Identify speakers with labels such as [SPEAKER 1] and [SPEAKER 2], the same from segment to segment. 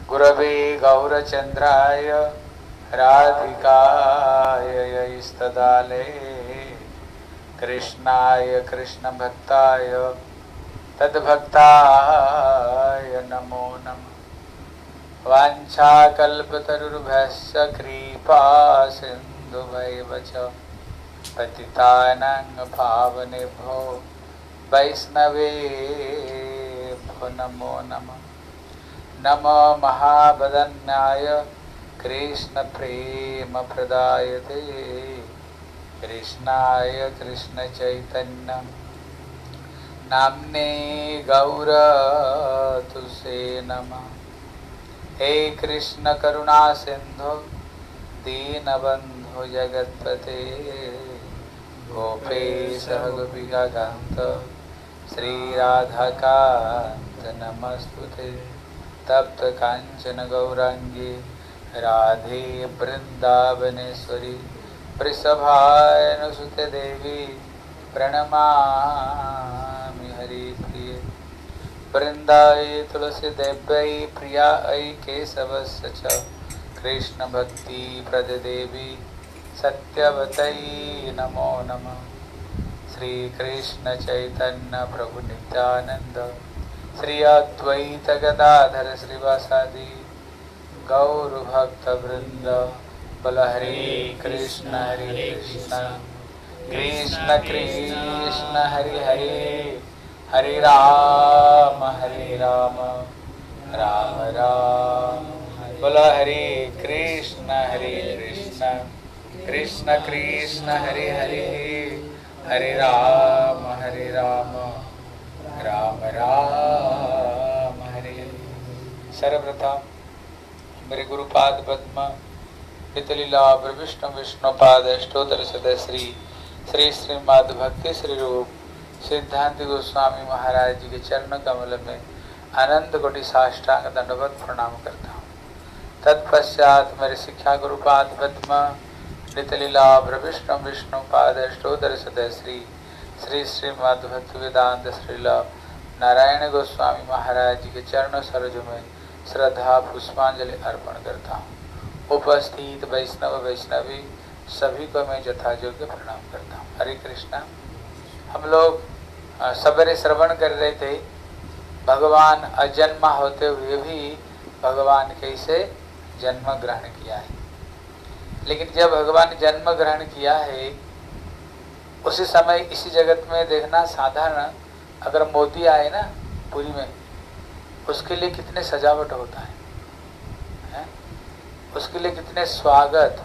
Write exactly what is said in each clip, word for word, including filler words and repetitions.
[SPEAKER 1] गुरवे गौरचन्द्राय राधिकाय स्तदाले कृष्णाय कृष्णभक्ताय तद्भक्ताय नमो नमः। वाञ्छाकल्पतरुर्भ्यश्च कृपा सिन्धुभैव च पतितानां पावनेभ्यो वैष्णवेभ्यो नमो नमः। नमो महावदन्याय कृष्णप्रेमप्रदायते कृष्णाय कृष्णचैतन्य नाम्ने गौरतुसे नमः। हे कृष्ण करुणा सिंधु दीनबंधु जगत्पते गोपेश गोपिकान्त श्री राधाकान्त नमस्तुते। तप्त कांचन गौरांगी राधे वृंदावनेश्वरी वृषभानुसुते देवी प्रणमामि हरिप्रिये। वृंदाए तुलसी देव्यै प्रियायै केशवस्य च कृष्ण भक्ति प्रद देवी सत्यवतै नमो नमः। श्री कृष्ण चैतन्य प्रभु नित्यानंद श्री अद्वैत गदाधर श्रीवासादि गौर भक्त वृंद बोल हरे कृष्ण हरे कृष्ण कृष्ण कृष्ण हरे हरे हरे राम हरे राम राम राम बोल हरे कृष्ण हरे कृष्ण कृष्ण कृष्ण हरे हरे हरे राम हरे राम राम राम हरे हरे। सर्वप्रथम मेरे गुरुपाद पद्म पितलीला विष्णु विष्णुपाद अष्टोत्तर सदा श्री श्री श्रीमद् भक्ति श्री रूप सिद्धांत गोस्वामी महाराज जी के चरण कमल में अनंत कोटि साष्टांग दंडवत प्रणाम करता हूँ। तत्पश्चात मेरे शिक्षा गुरुपाद पद्म नितलीला विष्णु विष्णुपाद अष्टोत्तर सदा श्री श्री श्रीमद् भक्ति वेदांत श्रीला नारायण गोस्वामी महाराज जी के चरण सरोज में श्रद्धा पुष्पांजलि अर्पण करता हूँ। उपस्थित वैष्णव वैष्णवी सभी को मैं यथायोग्य प्रणाम करता हूँ। हरे कृष्णा। हम लोग सवेरे श्रवण कर रहे थे भगवान अजन्मा होते हुए भी भगवान कैसे जन्म ग्रहण किया है। लेकिन जब भगवान जन्म ग्रहण किया है उसी समय इसी जगत में देखना साधारण अगर मोदी आए ना पुरी में उसके लिए कितने सजावट होता है, है? उसके लिए कितने स्वागत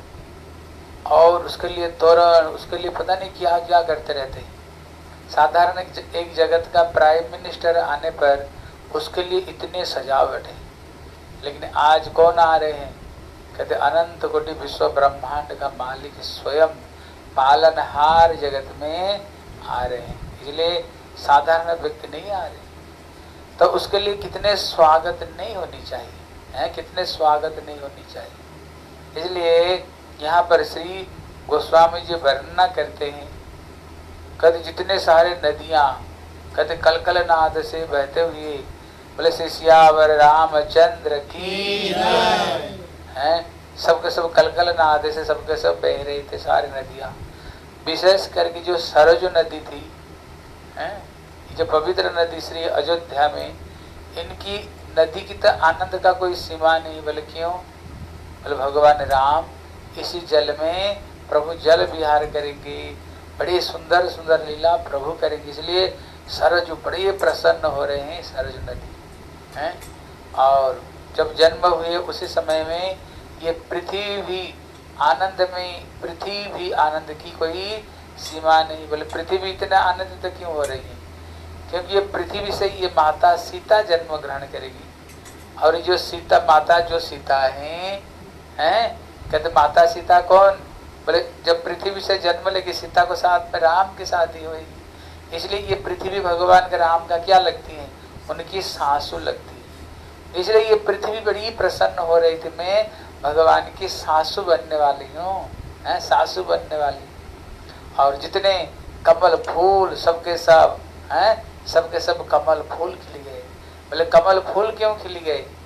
[SPEAKER 1] और उसके लिए तोरण उसके लिए पता नहीं क्या क्या करते रहते हैं। साधारण एक जगत का प्राइम मिनिस्टर आने पर उसके लिए इतने सजावट है। लेकिन आज कौन आ रहे हैं? कहते अनंत कोटि विश्व ब्रह्मांड का मालिक स्वयं पालनहार जगत में आ रहे हैं। इसलिए साधारण व्यक्ति नहीं आ रहे, तो उसके लिए कितने स्वागत नहीं होनी चाहिए, है? कितने स्वागत नहीं होनी चाहिए। इसलिए यहाँ पर श्री गोस्वामी जी वर्णना करते हैं, कहते जितने सारे नदियाँ कहते कलकल नाद से बहते हुए बोले श्री सियावर रामचंद्र की है, सबके सब कलकल नाद से सबके सब बह रही थे सारी नदियाँ। विशेष करके जो सरजू नदी थी है, जो पवित्र नदी श्री अयोध्या में, इनकी नदी की तो आनंद का कोई सीमा नहीं। बोले क्यों? बोले भगवान राम इसी जल में प्रभु जल विहार करेंगे, बड़ी सुंदर सुंदर लीला प्रभु करेंगे। इसलिए सरजू बड़े प्रसन्न हो रहे हैं सरजू नदी है। और जब जन्म हुए उसी समय में ये पृथ्वी भी आनंद में, पृथ्वी भी आनंद की कोई सीमा नहीं। बोले पृथ्वी इतना आनंदित क्यों हो रही है? क्योंकि ये पृथ्वी से ये माता सीता जन्म ग्रहण करेगी। और जो सीता माता जो सीता है, हैं कहते माता सीता कौन? बोले जब पृथ्वी से जन्म लेगी सीता को साथ में राम के साथ ही होगी। इसलिए ये पृथ्वी भगवान के राम का क्या लगती है? उनकी सासू लगती है। इसलिए ये पृथ्वी बड़ी प्रसन्न हो रही थी, मैं भगवान की सासू बनने वाली हूँ, है सासू बनने वाली। और जितने कमल फूल सबके सब हैं, सबके सब कमल फूल खिल गए। बोले कमल फूल क्यों खिल गए?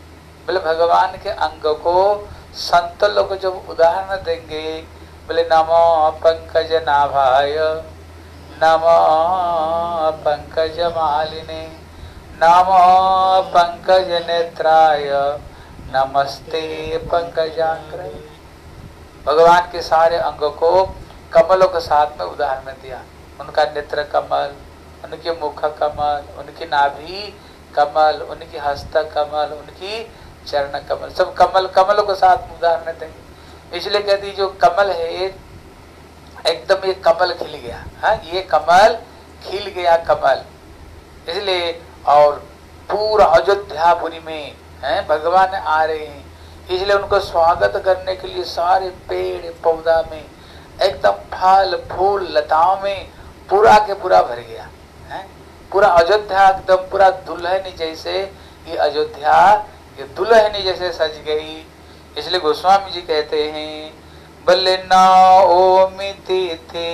[SPEAKER 1] बोले भगवान के अंग को संत लोग जब उदाहरण देंगे, बोले नमो पंकज नाभाय, नमो पंकज मालिने, नमो पंकज नेत्राय, नमस्ते पंकजाग्र। भगवान के सारे अंगों को कमलों के साथ में उदाहरण दिया। उनका नेत्र कमल, उनके मुख कमल, उनकी नाभि कमल, उनकी हस्त कमल, उनकी चरण कमल, सब कमल कमलों के साथ उदाहरण देंगे। इसलिए कहती जो कमल है एकदम ये कमल खिल गया, हाँ ये कमल खिल गया कमल। इसलिए और पूरा अयोध्यापुरी में हैं भगवान आ रहे हैं, इसलिए उनको स्वागत करने के लिए सारे पेड़ पौधा में एकदम फल फूल लताओं में पूरा के पूरा भर गया है। पूरा अयोध्या एकदम पूरा दुल्हन जैसे ये अयोध्या ये दुल्हन जैसे सज गई। इसलिए गोस्वामी जी कहते हैं बल्ले नवमी तिथि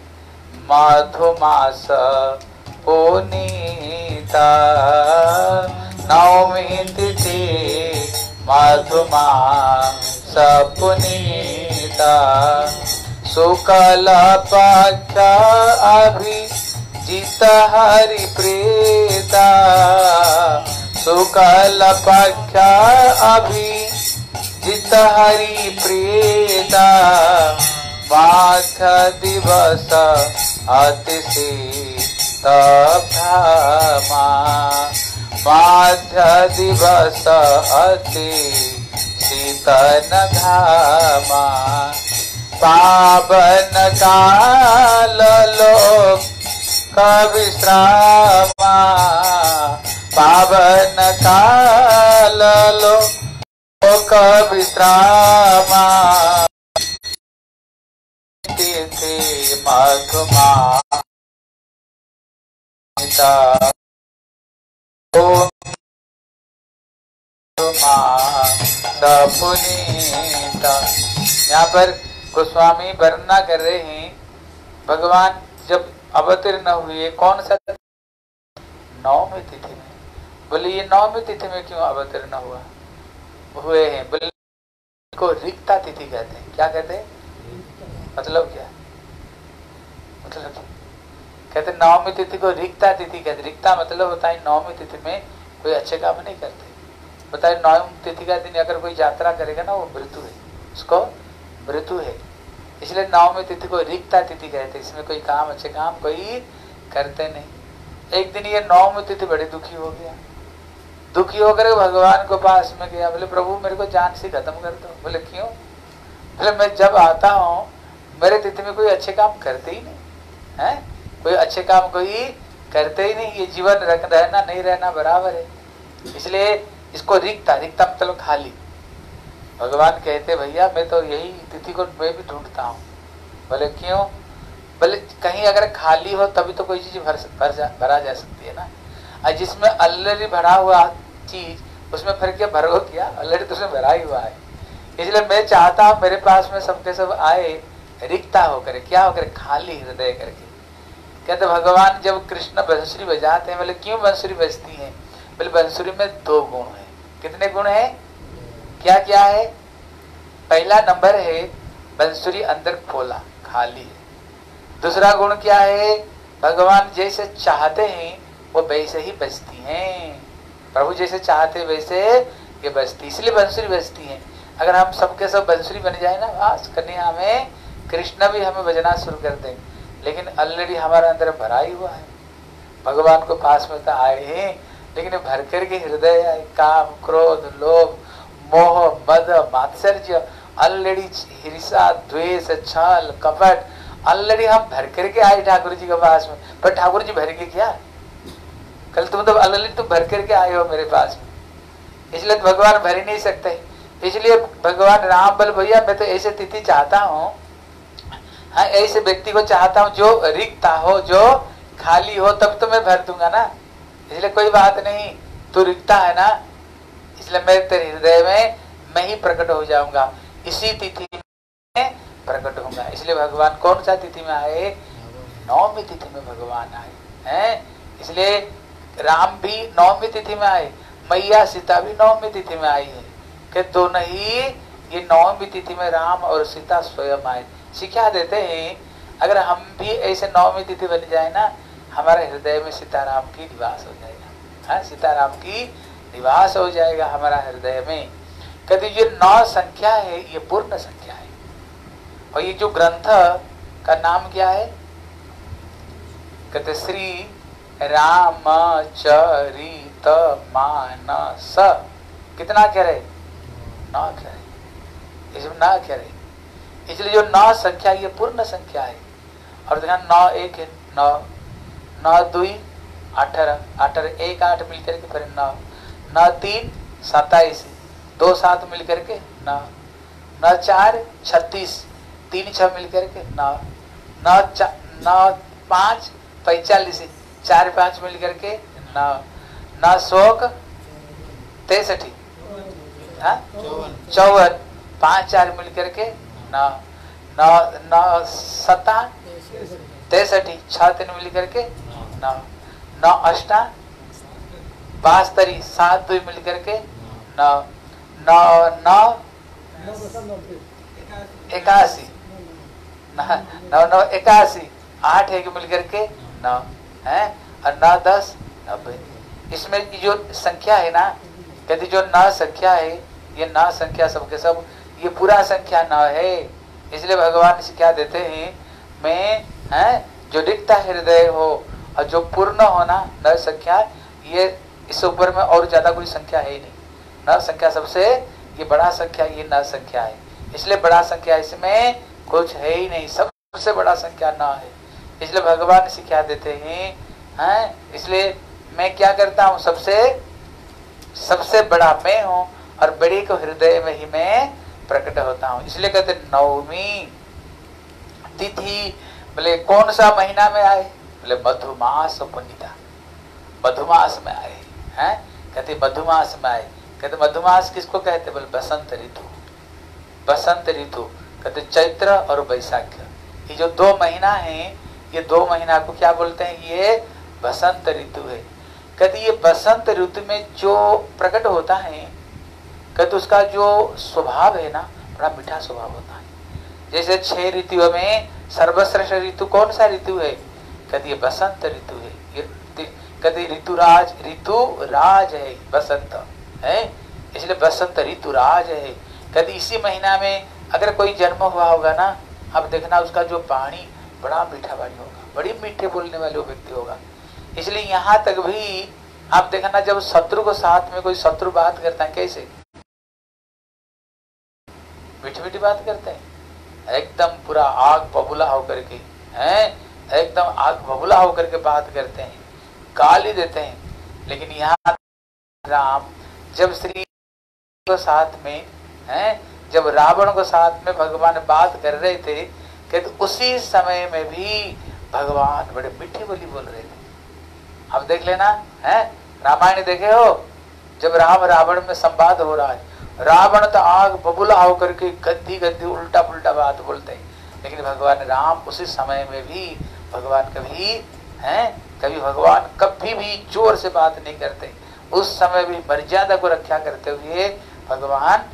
[SPEAKER 1] मधुमास पुनीता, नवमी तिथि मधुमास पुनीता, शुक्ल पक्ष अभिजित हरि प्रीता, शुक्ल पक्ष अभिजित हरि प्रीता, माघ दिवस अति शीतभ्रमा, माघ दिवस अति शीतन घामा, पावन काल लोक विश्रामा, पावन काल लोक विश्रामा, तिथि मधुमाता, पुनीता। यहाँ पर गोस्वामी वर्णना कर रहे हैं भगवान जब अवतीर्ण हुए कौन सा नौमी तिथि में। बोले ये नौमी तिथि में क्यों अवतीर्ण हुआ हुए हैं? बोले को रिक्ता तिथि कहते हैं। क्या कहते हैं? मतलब क्या मतलब क्या? कहते नौमी तिथि को रिक्ता तिथि कहते। रिक्ता मतलब होता है नौमी तिथि में कोई अच्छे काम नहीं करते। बताए नौमी तिथि का दिन अगर कोई यात्रा करेगा ना वो मृत्यु है, उसको मृत्यु है। इसलिए नवमी तिथि को रिक्ता तिथि कहते। इसमें कोई काम अच्छे काम कोई करते नहीं। एक दिन ये नवमी तिथि बड़ी दुखी हो गया। दुखी होकर भगवान को पास में गया। बोले प्रभु मेरे को जान से खत्म कर दो। बोले क्यों? बोले मैं जब आता हूँ मेरे तिथि में कोई अच्छे काम करते ही नहीं है, कोई अच्छे काम कोई करते ही नहीं। ये जीवन रहना नहीं रहना बराबर है। इसलिए इसको रिक्ता, रिक्ता मतलब खाली। भगवान कहते भैया मैं तो यही तिथि को मैं भी ढूंढता हूँ। बोले क्यों? बोले कहीं अगर खाली हो तभी तो कोई चीज भर, भर जा, भरा जा सकती है ना। और जिसमें ऑलरेडी भरा हुआ चीज उसमें फिर क्या भरो क्या? ऑलरेडी तो उसमें भरा ही हुआ है। इसलिए मैं चाहता हूँ मेरे पास में सबके सब आए रिक्ता होकर, क्या होकर? खाली हृदय करके। कहते भगवान जब कृष्ण बंसुरी बजाते हैं। बोले क्यों बंसुरी बजती है? बोले बंसुरी में दो गुण है। कितने गुण है? क्या क्या है? पहला नंबर है बंसुरी अंदर खोला खाली है। दूसरा गुण क्या है? भगवान जैसे चाहते हैं वो वैसे ही बजती हैं। प्रभु जैसे चाहते वैसे ये बजती, इसलिए बंसुरी बजती है। अगर हम सबके सब बंसुरी बन जाए ना बस कन्या में कृष्ण भी हमें बजना शुरू कर दें। लेकिन ऑलरेडी हमारे अंदर भरा ही हुआ है। भगवान को पास में तो आए हैं लेकिन भर कर के हृदय आए काम क्रोध लोभ मोह मद मात्सर्य ऑलरेडी हिंसा द्वेष छल कपट ऑलरेडी हम भर करके आए ठाकुर जी के पास में। पर ठाकुर जी भर के क्या? कल तुम तो ऑलरेडी तुम भर करके आए हो मेरे पास में। इसलिए तो भगवान भर ही नहीं सकते। इसलिए भगवान राम बोल भैया मैं तो ऐसे तिथि चाहता हूँ, हाँ ऐसे व्यक्ति को चाहता हूँ जो रिक्ता हो, जो खाली हो, तब तो मैं भर दूंगा ना। इसलिए कोई बात नहीं, तू रिक्ता है ना, इसलिए मैं तेरे हृदय में मैं ही प्रकट हो जाऊंगा, इसी तिथि में प्रकट होऊंगा। इसलिए भगवान कौन सा तिथि में आए? नौमी तिथि में भगवान आए हैं। इसलिए राम भी नौमी तिथि में आए, मैया सीता भी नौमी तिथि में आई है। कि दोनों ही ये नवमी तिथि में राम और सीता स्वयं आए। सिखा देते हैं अगर हम भी ऐसे नवमी तिथि बन जाए ना, हमारे हृदय में सीताराम की निवास हो जाएगा। हाँ, सीताराम की निवास हो जाएगा हमारा हृदय में। कहते ये नौ संख्या है, ये पूर्ण संख्या है। और ये जो ग्रंथ का नाम क्या है? कहते श्री रामचरित मानस। कितना अक्षर है? नौ अक्षर है। इसमें नौ अक्षर है, इसलिए जो नौ संख्या ये पूर्ण संख्या है। और देखा नौ एक है, नौ नौ दुई अठारह, अठारह एक आठ मिलकर के फिर नौ, नौ तीन सत्ताईस, दो सात मिलकर के नौ, नौ चार छत्तीस, तीन छह मिलकर के नौ, नौ नौ पाँच पैंतालीस, चार पाँच मिलकर के नौ, नौ शोक तिरसठी, चौवन, पाँच चार मिलकर के नौ, नौ नौ सत्ता तिरसठी, छह तीन मिलकर के नौ, नौ अष्टा बास्तरी, सात दो मिलकर के नौ, नौ नौ इक्यासी, नौ नौ इक्यासी, आठ एक मिलकर के नौ है, और नौ दस नब्बे। इसमें जो संख्या है ना, कहते जो नौ संख्या है, ये नौ संख्या सबके सब ये पूरा संख्या नौ है। इसलिए भगवान से क्या देते हैं, मैं है जो रिक्त हृदय हो और जो पूर्ण होना नौ संख्या, ये इस ऊपर में और ज्यादा कोई संख्या है ही नहीं। नौ संख्या सबसे ये बड़ा संख्या, ये नौ संख्या है। इसलिए बड़ा संख्या इसमें कुछ है ही नहीं, सबसे बड़ा संख्या नौ है। इसलिए भगवान से क्या देते हैं, हैं? इसलिए मैं क्या करता हूँ, सबसे सबसे बड़ा मैं हूँ और बड़े को हृदय में ही मैं प्रकट होता हूँ। इसलिए कहते नवमी तिथि, बोले कौन सा महीना में आए? बोले मधुमास पुण्यता, मधुमास में आए हैं। कहते मधुमास में आए। कहते मधुमास किसको कहते? बोले बसंत ऋतु, बसंत ऋतु। कहते चैत्र और वैशाख, ये जो दो महीना है, ये दो महीना को क्या बोलते हैं? ये बसंत ऋतु है। कहते ये बसंत ऋतु में जो प्रकट होता है, कहते उसका जो स्वभाव है ना, बड़ा मीठा स्वभाव होता है। जैसे छह ऋतुओं में सर्वश्रेष्ठ ऋतु कौन सा ऋतु है? कहते ये बसंत ऋतु है। ये कहते ऋतुराज, ऋतु राज है बसंत है, इसलिए बसंत ऋतुराज है। कहते इसी महीना में अगर कोई जन्म हुआ होगा ना, अब देखना उसका जो वाणी बड़ा मीठा वाणी होगा, बड़ी मीठे बोलने वाले व्यक्ति होगा। इसलिए यहाँ तक भी आप देखना, जब शत्रु को साथ में कोई शत्रु बात करता है, कैसे मीठी मीठी बात करते हैं, एकदम पूरा आग बबूला होकर के हैं, एकदम आग बबूला होकर के बात करते हैं, गाली देते हैं। लेकिन यहाँ राम जब श्री को साथ में हैं, जब रावण को साथ में भगवान बात कर रहे थे, कहते उसी समय में भी भगवान बड़े मीठी बोली बोल रहे थे। अब देख लेना है, रामायण देखे हो, जब राम रावण में संवाद हो रहा है, रावण तो आग बबूला होकर के गद्दी गद्दी उल्टा पुल्टा बात बोलते हैं, लेकिन भगवान राम उसी समय में भी भगवान कभी हैं, कभी भगवान कभी भी जोर से बात नहीं करते, उस समय भी मर्यादा को रक्षा करते हुए भगवान।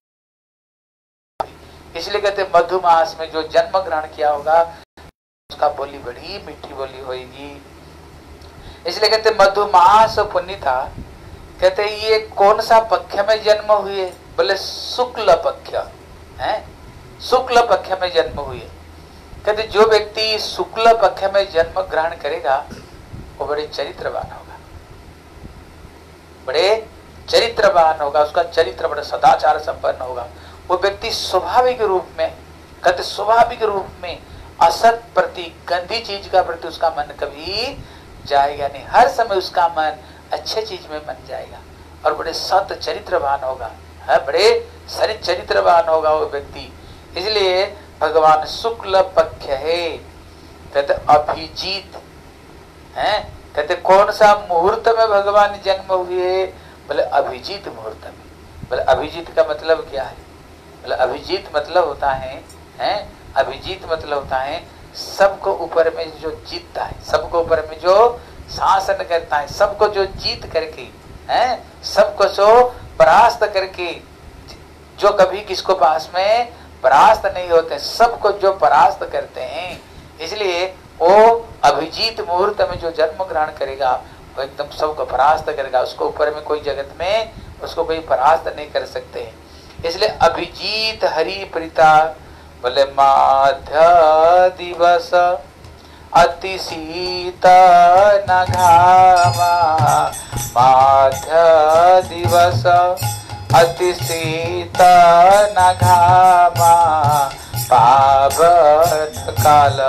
[SPEAKER 1] इसलिए कहते मधुमास में जो जन्म ग्रहण किया होगा उसका बोली बड़ी मीठी बोली होगी। इसलिए कहते मधुमास पुण्यता। कहते ये कौन सा पक्ष में जन्म हुए? बोले शुक्ल पक्ष है, शुक्ल पक्ष में जन्म हुए। कहते जो व्यक्ति शुक्ल पक्ष में जन्म ग्रहण करेगा वो बड़े चरित्रवान होगा, बड़े चरित्रवान होगा, उसका चरित्र बड़ा सदाचार संपन्न होगा। वो व्यक्ति स्वाभाविक रूप में, कहते स्वाभाविक रूप में असत प्रति, गंदी चीज का प्रति उसका मन कभी जाएगा नहीं, हर समय उसका मन अच्छे चीज में मन जाएगा और बड़े सत चरित्रवान होगा, है बड़े सरित चरित्रवान होगा वो व्यक्ति। इसलिए भगवान शुक्ल पक्ष है। कहते अभिजीत है, कहते कौन सा मुहूर्त में भगवान जन्म हुए? बोले अभिजीत मुहूर्त में। बोले अभिजीत का मतलब क्या है? बोले अभिजीत मतलब होता है, हैं अभिजीत मतलब होता है सबको ऊपर में जो जीतता है, सबको ऊपर में जो शासन करता है, सबको जो जीत करके हैं, सबको जो परास्त करके जो कभी किसको पास में परास्त नहीं होते, सबको जो परास्त करते हैं। इसलिए वो अभिजीत मुहूर्त में जो जन्म ग्रहण करेगा वो एकदम सबको परास्त करेगा, उसको ऊपर में कोई जगत में उसको कोई परास्त नहीं कर सकते हैं। इसलिए अभिजीत हरि प्रीता बोले माध्य दिवस अति शीतल घामा, माध्य दिवस अति शीतल घामा, पावन काल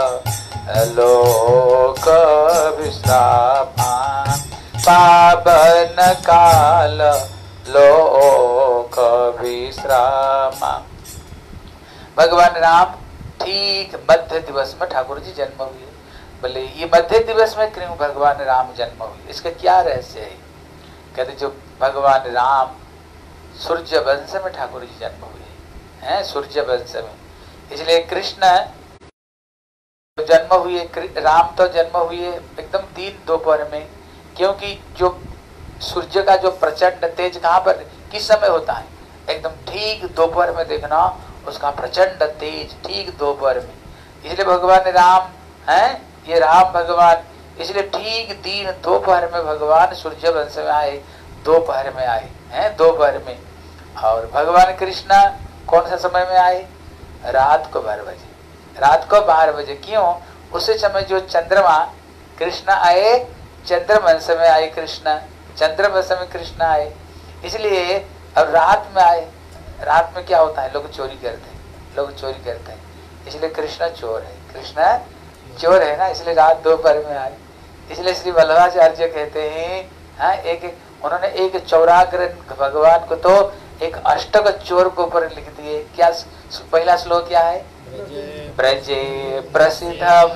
[SPEAKER 1] लोक विश्रामा, पावन काल लोक विश्रामा। भगवान राम ठीक मध्य दिवस में ठाकुर जी जन्म हुए। बोले ये मध्य दिवस में क्यों भगवान राम जन्म हुए, इसका क्या रहस्य है? कहते जो भगवान राम सूर्य वंश में ठाकुर जी जन्म हुए हैं, सूर्य वंश में, इसलिए कृष्ण जन्म हुए, राम तो जन्म हुए एकदम तीन दोपहर में, क्योंकि जो सूर्य का जो प्रचंड तेज कहाँ पर किस समय होता है? एकदम ठीक दोपहर में देखना उसका प्रचंड तेज ठीक दोपहर में। इसलिए भगवान राम हैं, ये राम भगवान, इसलिए ठीक दिन दोपहर में भगवान सूर्य वंश में आए, दोपहर में आए हैं, दोपहर में। और भगवान कृष्ण कौन सा समय में आए? रात को बारह बजे, रात को बारह बजे। क्यों? उसी समय जो चंद्रमा कृष्ण आए, चंद्रवंश में आए कृष्ण, चंद्रवंश में कृष्ण आए, इसलिए अब रात में आए। रात में क्या होता है? लोग चोरी करते हैं, लोग चोरी करते हैं, इसलिए कृष्ण चोर है, कृष्ण चोर है ना, इसलिए रात दोपहर में आए। इसलिए श्री वल्लभाचार्य कहते हैं, हाँ, एक, एक उन्होंने एक चौराग्र भगवान को तो एक अष्टक चोर को ऊपर लिख दिए। क्या पहला श्लोक क्या है? ब्रजे प्रसिद्धम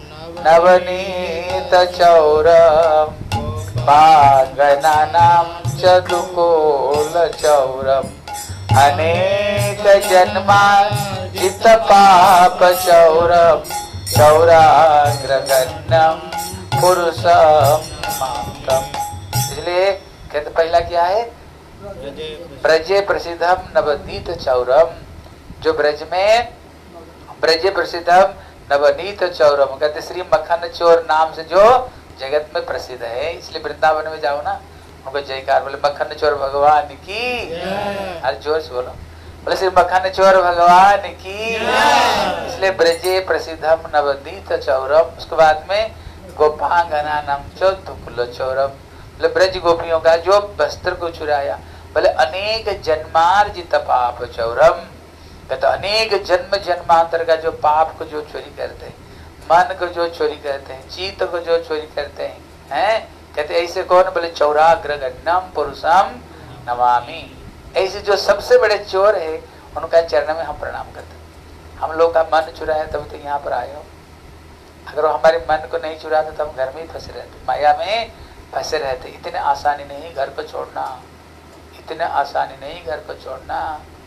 [SPEAKER 1] नवनीत चौरम, पागनानाम चतुकोल चौरम, अनेक जन्मार्जित पाप चौरम, चौराग्रगण्यम पुरुषम मातम। इसलिए कहते पहला क्या है? ब्रजे प्रसिद्धम नवनीत चौरम, जो ब्रज में, ब्रजे प्रसिद्धम नवनीत चौरम, कहते श्री मक्खन चोर नाम से जो जगत में प्रसिद्ध है। इसलिए वृंदावन में जाओ ना, उनको जयकार बोले मक्खन चोर भगवान की, हर जोर से बोलो, बोले श्री मक्खन चोर भगवान की। इसलिए ब्रजे प्रसिद्धम नवनीत चौरम। उसके बाद में गोपांगना नाम चौथुकुल चौरम, बोले ब्रज गोपियों का जो वस्त्र को चुराया, बोले अनेक जन्मार्जित पाप चौरम, कहते अनेक जन्म जन्मांतर का जो पाप को जो चोरी करते हैं, मन को जो चोरी करते हैं, चित्त को जो चोरी करते हैं, हैं? कहते ऐसे कौन? बोले चौराग्रगण्यम पुरुषम नमामि। ऐसे जो सबसे बड़े चोर है उनका चरण में हम प्रणाम करते हैं। हम लोग का मन चुराया तभी तो यहाँ पर आए हो। अगर हमारे मन को नहीं चुराते तो हम घर में ही फंसे रहते, माया में फंसे रहते। इतने आसानी नहीं घर को छोड़ना, इतने आसानी नहीं घर को छोड़ना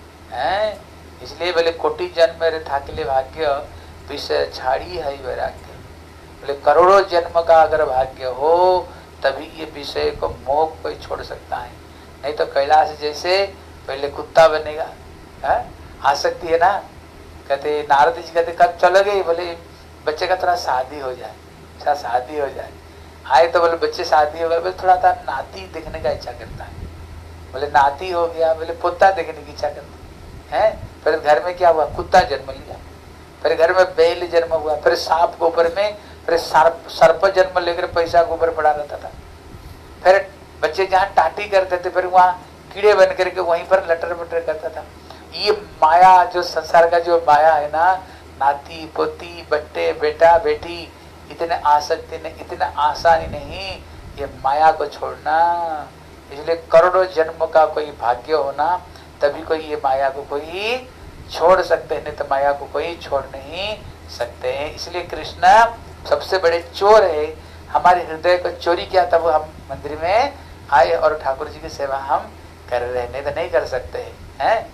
[SPEAKER 1] है। इसलिए बोले कोटि जन्म मेरे थाकिले भाग्य, विषय छाड़ी है वैराग्य। बोले करोड़ों जन्म का अगर भाग्य हो तभी ये विषय को मोह कोई छोड़ सकता है, नहीं तो कैलाश जैसे पहले कुत्ता बनेगा। है? आसक्ति है ना। कहते नारद जी कहते कब चलोगे? बोले बच्चे का थोड़ा शादी हो जाए, अच्छा शादी हो जाए। आए तो बोले बच्चे शादी हो गए, बोले थोड़ा सा नाती देखने का इच्छा करता है। बोले नाती हो गया, बोले पोता देखने की इच्छा करता है। फिर घर में क्या हुआ? कुत्ता जन्म लिया, फिर घर में बैल जन्म हुआ, फिर सांप के ऊपर में, फिर सर्प सर्प जन्म लेकर पैसा के ऊपर पड़ा रहता था। फिर बच्चे जहाँ टाटी करते थे फिर वहाँ कीड़े बन करके वहीं पर लटर पटर करता था। ये माया जो संसार का जो माया है ना, नाती पोती बट्टे बेटा बेटी, इतने आसक्ति नहीं, इतना आसानी नहीं ये माया को छोड़ना। इसलिए करोड़ों जन्म का कोई भाग्य होना तभी कोई ये माया को कोई छोड़ सकते हैं, नहीं तो माया को कोई छोड़ नहीं सकते हैं। इसलिए कृष्ण सबसे बड़े चोर है। हमारे हृदय को चोरी किया तब हम मंदिर में आए और ठाकुर जी की सेवा हम कर रहे हैं, नहीं तो नहीं कर सकते हैं।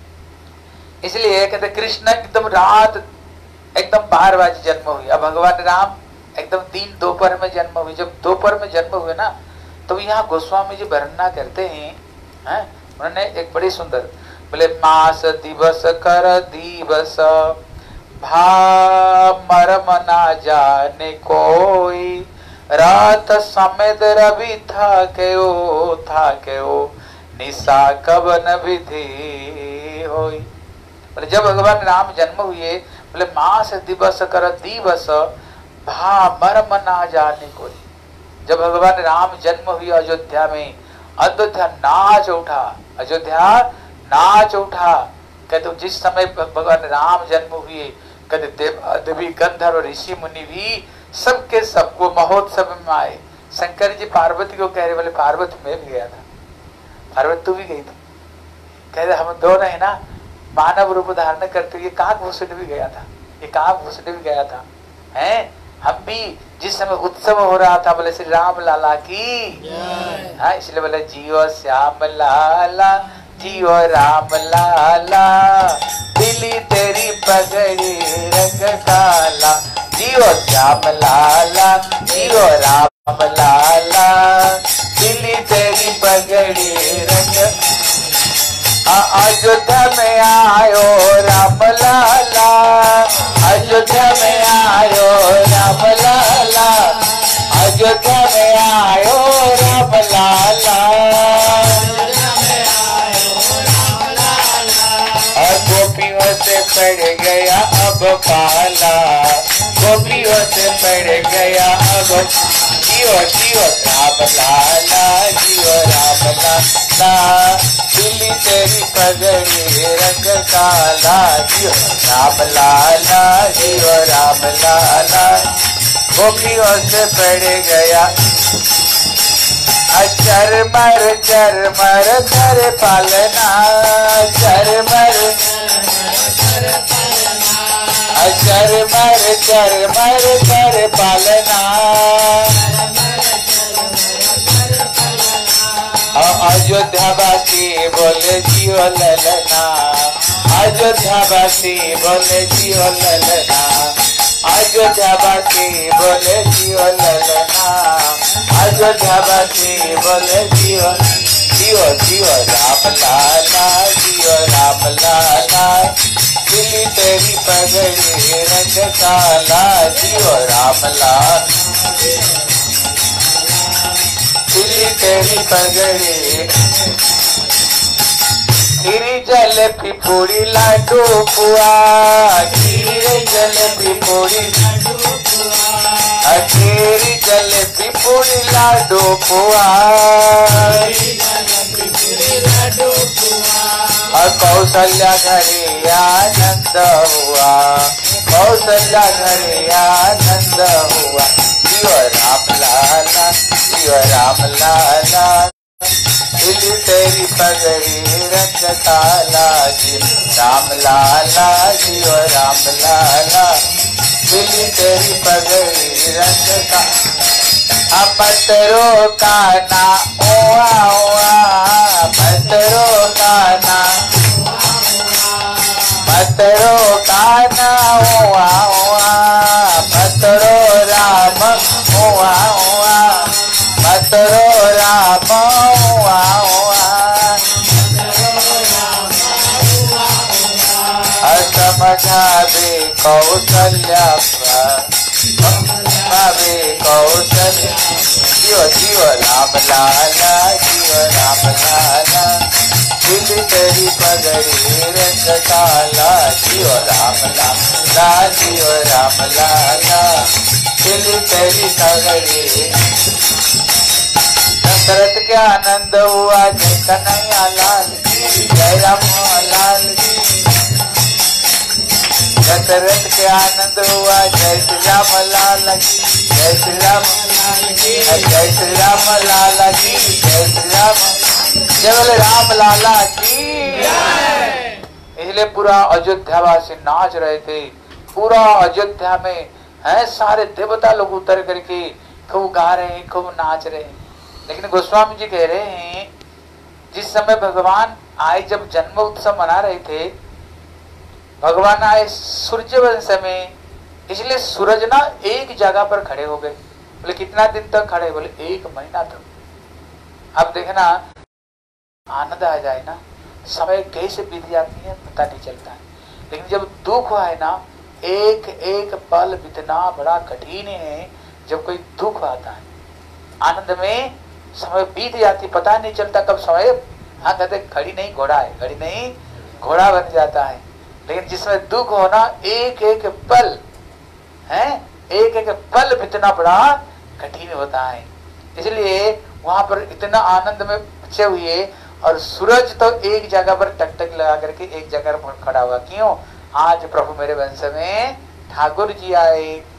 [SPEAKER 1] इसलिए कहते कृष्ण एकदम रात एकदम बारह बजे जन्म हुई। अब भगवान राम एकदम दिन दोपहर में जन्म हुई। जब दोपहर में जन्म हुए ना तो यहाँ गोस्वामी जी वर्णना करते हैं, हैं? उन्होंने एक बड़ी सुंदर बोले मास दिवस कर दिवस भा मरम ना जाने कोई, रात समेत रवि था के ओ था के ओ निशा कवन विधि होई। बोले जब भगवान राम जन्म हुए, बोले मास दिवस कर दिवस भा मरम ना जाने कोई। जब भगवान राम जन्म हुए अयोध्या में, अयोध्या नाच उठा, अयोध्या नाच उठा। कहते जिस समय भगवान राम जन्म हुए, कहते देव देवी गंधर्व ऋषि मुनि भी सबके सब वो महोत्सव में आए। शंकर जी पार्वती को कह रहे, बोले पार्वती मैं भी गया था। पार्वती तू भी गई थी? कह रहे हम दोनों है ना मानव रूप धारण करते हुए काक भूषण भी गया था, ये काक भूषण भी गया था। हैं हम भी जिस समय उत्सव हो रहा था, बोले श्री राम लाला की, हाँ इसलिए बोले जियो श्याम लाला जियो राम लाला, दिली तेरी पगड़ी रंग काला। जियो श्याम लाला जियो राम लाला, दिली तेरी पगड़ी रंग। अयोध्या में आयो राम लाला, अयोध्या में आयो राम लाला, अयोध्या में आयो राम लाला। गोपियों से पड़ गया अब पाला, गोपियों से पड़ गया अब। जियो जियो राम लाला जियो राम लाला, दिल्ली तेरी पगड़ी रंग काला। जियो राम लाला जियो राम लाला, गोपियों से पड़ गया। चर मर चर मर कर पालना, चर मर चर मर चर मर कर पालना। अयोध्या वासी बोले जियो ललना, अयोध्या वासी बोले जियो ललना, अयोध्या वासी बोले जियो ललना, अयोध्या वासी बोले जियो जियो जियो राम लाला जियो राम लाला, दिल्ली तेरी पगड़ी रंग काला। जियो राम लाला दिल्ली तेरी पगड़ी। खीरी जल पिपूड़ी लाडू पुआ, खीरी जल पिपूड़ी, खीरी जल पिपूड़ी लाडू पुआ। और कौशल्या घरे आनंद हुआ, कौशल्या घरे आनंद हुआ। जियो राम लाला जियो राम लाला, दिल्ली तेरी पगड़ी रंग काला। जियो राम लाला जियो राम लाला, दिल्ली तेरी पगड़ी रंग काला। मत रोका ना ओआ ओआ, मत रोका ना, मत रोका ना ओआ ओआ, मत रो राम ओआ ओआ, मत रो राम ओआ ओआ। समझावे कौशल्या भावे कौशल्या। जियो जियो राम लाला जियो राम लाला, दिल्ली तेरी पगड़ी रंग काला। जियो राम लाला जियो राम लाला, दिल्ली तेरी पगड़ी। दशरथ के आनंद हुआ जय कन्हैया लाल की, जय राम लाल की। दशरथ के आनंद हुआ जय श्री राम लाल की, जय श्री राम जय श्री राम लाला की, जय श्री राम जय बोले राम लाला की। इसलिए पूरा अयोध्या वासी नाच रहे थे। पूरा अयोध्या में है सारे देवता लोग उतर करके खूब गा रहे हैं, खूब नाच रहे हैं। लेकिन गोस्वामी जी कह रहे हैं जिस समय भगवान आए, जब जन्म उत्सव मना रहे थे, भगवान आए सूर्य वंश में, इसलिए सूरज ना एक जगह पर खड़े हो गए। बोले कितना दिन तक खड़े? बोले एक महीना तक। अब देखना आनंद आ जाए ना। समय कैसे बीत जाती है पता नहीं चलता है। लेकिन जब दुख है ना, एक एक पल बीतना बड़ा कठिन है। जब कोई दुख आता है, आनंद में समय बीत जाती, पता नहीं चलता कब समय, हाँ कहते घड़ी नहीं घोड़ा है, घड़ी नहीं घोड़ा बन जाता है। लेकिन जिसमें दुख होना, एक एक पल है, एक एक पल बीतना बड़ा कठिन होता है। इसलिए वहां पर इतना आनंद में बचे हुए, और सूरज तो एक जगह पर टकटक लगा करके एक जगह पर खड़ा हुआ। क्यों? आज प्रभु मेरे वंश में ठाकुर जी आए।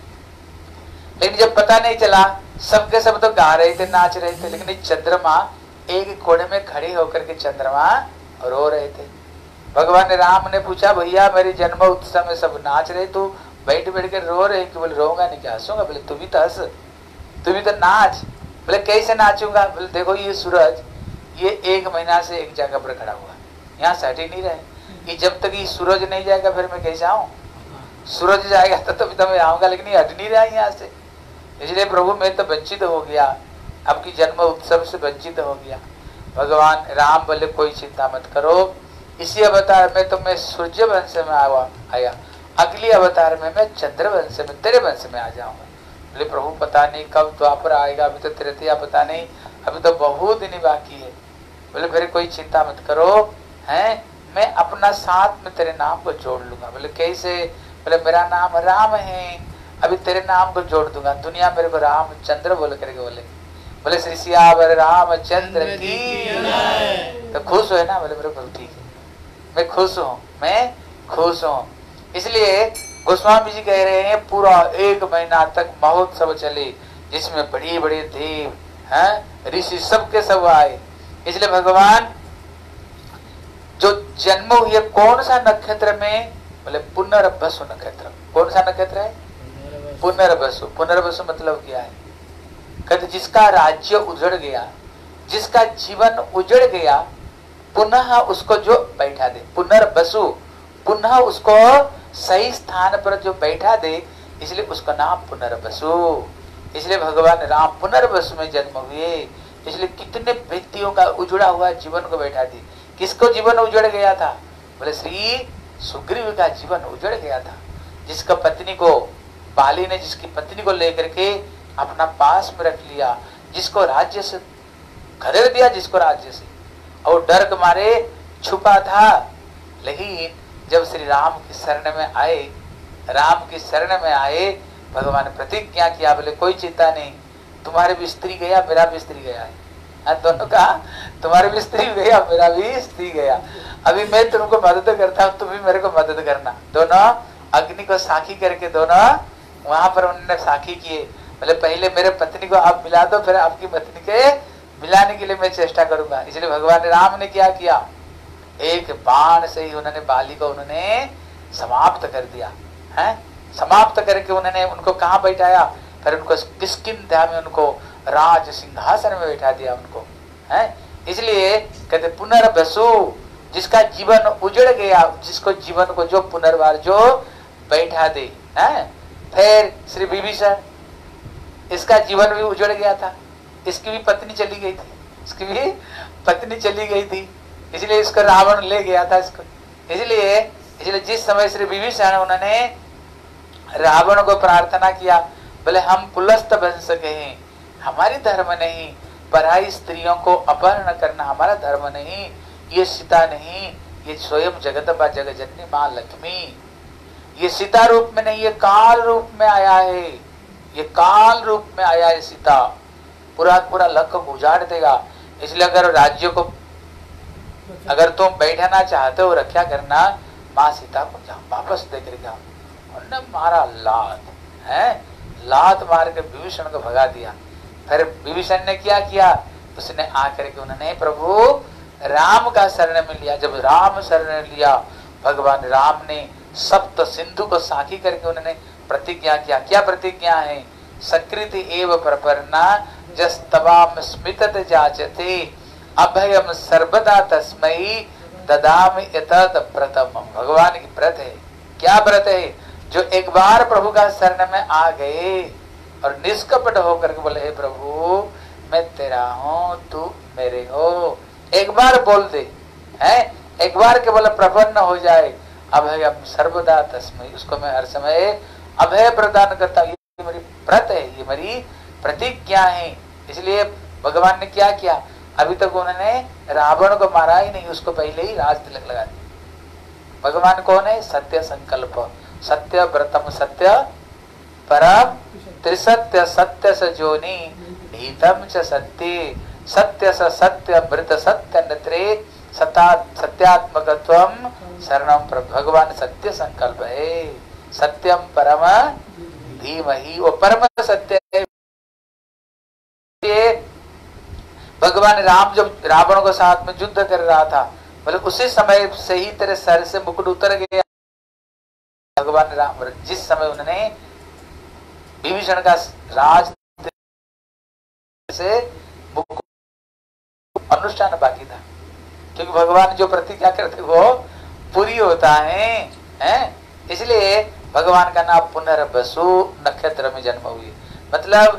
[SPEAKER 1] लेकिन जब पता नहीं चला, सबके सब तो गा रहे थे, नाच रहे थे, लेकिन चंद्रमा एक कोने में खड़े होकर के चंद्रमा रो रहे थे। भगवान राम ने पूछा, भैया मेरे जन्म उत्सव में सब नाच रहे, तू बैठ बैठ कर रो रहे कि? बोले रोऊंगा नहीं, क्या हंसूंगा? बोले तू भी तो हंस, तू भी तो नाच। बोले कैसे नाचूंगा? बोले देखो ये सूरज, ये एक महीना से एक जगह पर खड़ा हुआ, यहाँ से हट ही नहीं रहे। कि जब तक ये सूरज नहीं जाएगा फिर मैं कैसे आऊं? सूरज जाएगा तो तभी तो मैं आऊंगा, लेकिन ये हट नहीं रहा यहाँ से। इसलिए प्रभु मैं तो वंचित हो गया, आपकी जन्म उत्सव से वंचित हो गया। भगवान राम बोले कोई चिंता मत करो, इसी अवतार में तो मैं सूर्य वंश में आया, अगली अवतार में मैं चंद्र वंश में, तेरे वंश में आ जाऊंगा। बोले प्रभु पता नहीं कब द्वापर आएगा, अभी तो तृतीया पता नहीं, अभी तो बहुत दिन बाकी है। बोले फिर कोई चिंता मत करो, हैं मैं अपना साथ में तेरे नाम को जोड़ लूंगा। बोले कैसे? बोले मेरा नाम राम है, अभी तेरे नाम को जोड़ दूंगा, दुनिया मेरे को रामचंद्र बोल करके बोले। बोले श्री सियावर रामचंद्र की, तो खुश हो ना? बोले मेरे को ठीक है, मैं खुश हूँ, मैं खुश हूँ। इसलिए गोस्वामी जी कह रहे हैं पूरा एक महीना तक महोत्सव चले, जिसमें बड़े बड़े देव हैं, ऋषि सबके सब आए। इसलिए भगवान जो जन्म हुए कौन सा नक्षत्र में? बोले पुनर्वसु नक्षत्र। कौन सा नक्षत्र है? पुनर्वसु। पुनर्वसु मतलब क्या है? कहते जिसका राज्य उजड़ गया, जिसका जीवन उजड़ गया, पुनः उसको जो बैठा दे, पुनर्वसु, पुनः उसको सही स्थान पर जो बैठा दे, इसलिए उसका नाम पुनर्वसु। इसलिए भगवान राम पुनर्वसु में जन्म हुए। इसलिए कितने व्यक्तियों का उजड़ा हुआ जीवन को बैठा दी। किसको जीवन उजड़ गया था? बोले श्री सुग्रीव का जीवन उजड़ गया था, जिसका पत्नी को, बाली ने जिसकी पत्नी को लेकर के अपना पास में रख लिया, जिसको राज्य से खरीद दिया, जिसको राज्य से, और डर के मारे छुपा था। लेकिन जब श्री राम की शरण में आए, राम की शरण में आए, भगवान ने प्रतिज्ञा किया, बोले कोई चिंता नहीं, तुम्हारे भी स्त्री गया, मेरा भी स्त्री गया है। दोनों का, तुम्हारे भी स्त्री गया, मेरा भी स्त्री गया, अभी मैं तुमको मदद करता हूँ, तुम भी मेरे को मदद करना। दोनों अग्नि को साखी करके दोनों वहां पर उन्होंने साखी किए। बोले पहले मेरे पत्नी को आप मिला दो, फिर आपकी पत्नी के मिलाने के लिए मैं चेष्टा करूंगा। इसलिए भगवान राम ने क्या किया? एक बाण से ही उन्होंने बाली को उन्होंने समाप्त कर दिया है। समाप्त करके उन्होंने उनको कहाँ बैठाया? फिर उनको किष्किंधा में उनको राज सिंहासन में बैठा दिया उनको, है। इसलिए कहते पुनर्वसु, जिसका जीवन उजड़ गया, जिसको जीवन को जो पुनर्वार जो बैठा दे, है। फिर श्री विभीषण, इसका जीवन भी उजड़ गया था, इसकी भी पत्नी चली गई थी, इसकी भी पत्नी चली गई थी, इसलिए इसको रावण ले गया था इसको। इसलिए इसलिए जिस समय श्री विभीषण उन्होंने रावण को प्रार्थना किया, बोले हम कुलस्थ वंश के हैं, हमारी धर्म नहीं, पराई स्त्रियों को अपहरण करना हमारा धर्म नहीं, ये सीता नहीं, ये स्वयं जगदम्बा जगजननी माँ लक्ष्मी, ये सीता रूप में नहीं, ये काल रूप में आया है, ये काल रूप में आया है सीता, पूरा पूरा लक को उजाड़ देगा। इसलिए अगर राज्य को अगर तुम बैठाना चाहते हो, रक्षा करना, माँ सीता को जाओ वापस दे कर जाओ। उन्होंने मारा लात, है, लात मार के विभीषण को भगा दिया। फिर विभीषण ने क्या किया? उसने आकर के उन्होंने प्रभु राम का शरण में लिया। जब राम शरण लिया, भगवान राम ने सप्त सिंधु को साखी करके उन्होंने प्रतिज्ञा किया। क्या प्रतिज्ञा है? सकृति एव प्रपन्ना जस्तवाम स्मितत जाचते अभयम सर्वदा तस्मै ददामि एतत् व्रतम। भगवान की व्रत है। क्या व्रत है? जो एक बार प्रभु का शरण में आ गए और निष्कपट होकर के बोले हे प्रभु मैं तेरा हूँ, तू मेरे हो, एक बार बोल दे, है, एक बार केवल प्रपन्न हो जाए, अभयम सर्वदा तस्मै, उसको मैं हर समय अभय प्रदान करता हूँ। ये मेरी व्रत है, ये मेरी प्रतिज्ञा है। इसलिए भगवान ने क्या किया, अभी तक उन्होंने रावण को मारा ही नहीं, उसको पहले ही राज तिलक लगा दिया। भगवान कौन है? सत्य संकल्प, सत्य व्रतम सत्य परम त्रिसत्य, सत्य स जोनि नीतम च सत्य, सत्य स सत्य मृत सत्य नत्रे सता सत्यात्मकत्वम शरणम प्रभु। भगवान सत्य संकल्प है, सत्यम परम धीमहि, वो परम सत्य है। भगवान राम जब रावण को साथ में युद्ध कर रहा था, बोले उसी समय से ही तेरे सर से मुकुट उतर गया। भगवान राम जिस समय उन्होंने विभीषण का राज से मुकुट अनुष्ठान बाकी था, क्योंकि भगवान जो प्रतिज्ञा करते वो पूरी होता है, हैं? इसलिए भगवान का नाम पुनर्वसु नक्षत्र में जन्म हुई, मतलब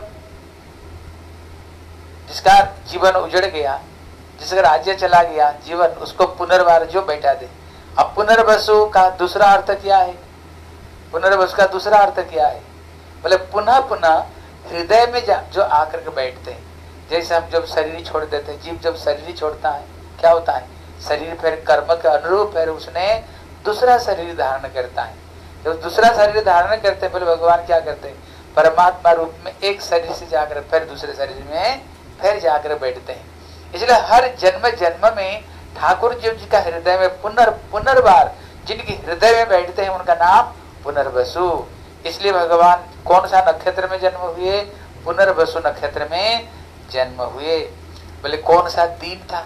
[SPEAKER 1] जिसका जीवन उजड़ गया, जिसका राज्य चला गया जीवन, उसको पुनर्वार जो बैठा दे। अब पुनर्वसु का दूसरा अर्थ क्या है? पुनर्वसु का दूसरा अर्थ क्या है? बोले पुनः पुनः हृदय में जो आकर के बैठते हैं। जैसे हम जब शरीर छोड़ देते हैं, जीव जब शरीर छोड़ता है क्या होता है? शरीर फिर कर्म के अनुरूप फिर उसने दूसरा शरीर धारण करता है। जब दूसरा शरीर धारण करते हैं, बोले भगवान क्या करते हैं? परमात्मा रूप में एक शरीर से जाकर फिर दूसरे शरीर में फिर जाकर बैठते हैं। इसलिए हर जन्म जन्म में ठाकुर जी जी का हृदय में पुनर् पुनर्वार जिनके हृदय में बैठते हैं उनका नाम पुनर्वसु। इसलिए भगवान कौन सा नक्षत्र में जन्म हुए? पुनर्वसु नक्षत्र में जन्म हुए। बोले कौन सा दिन था?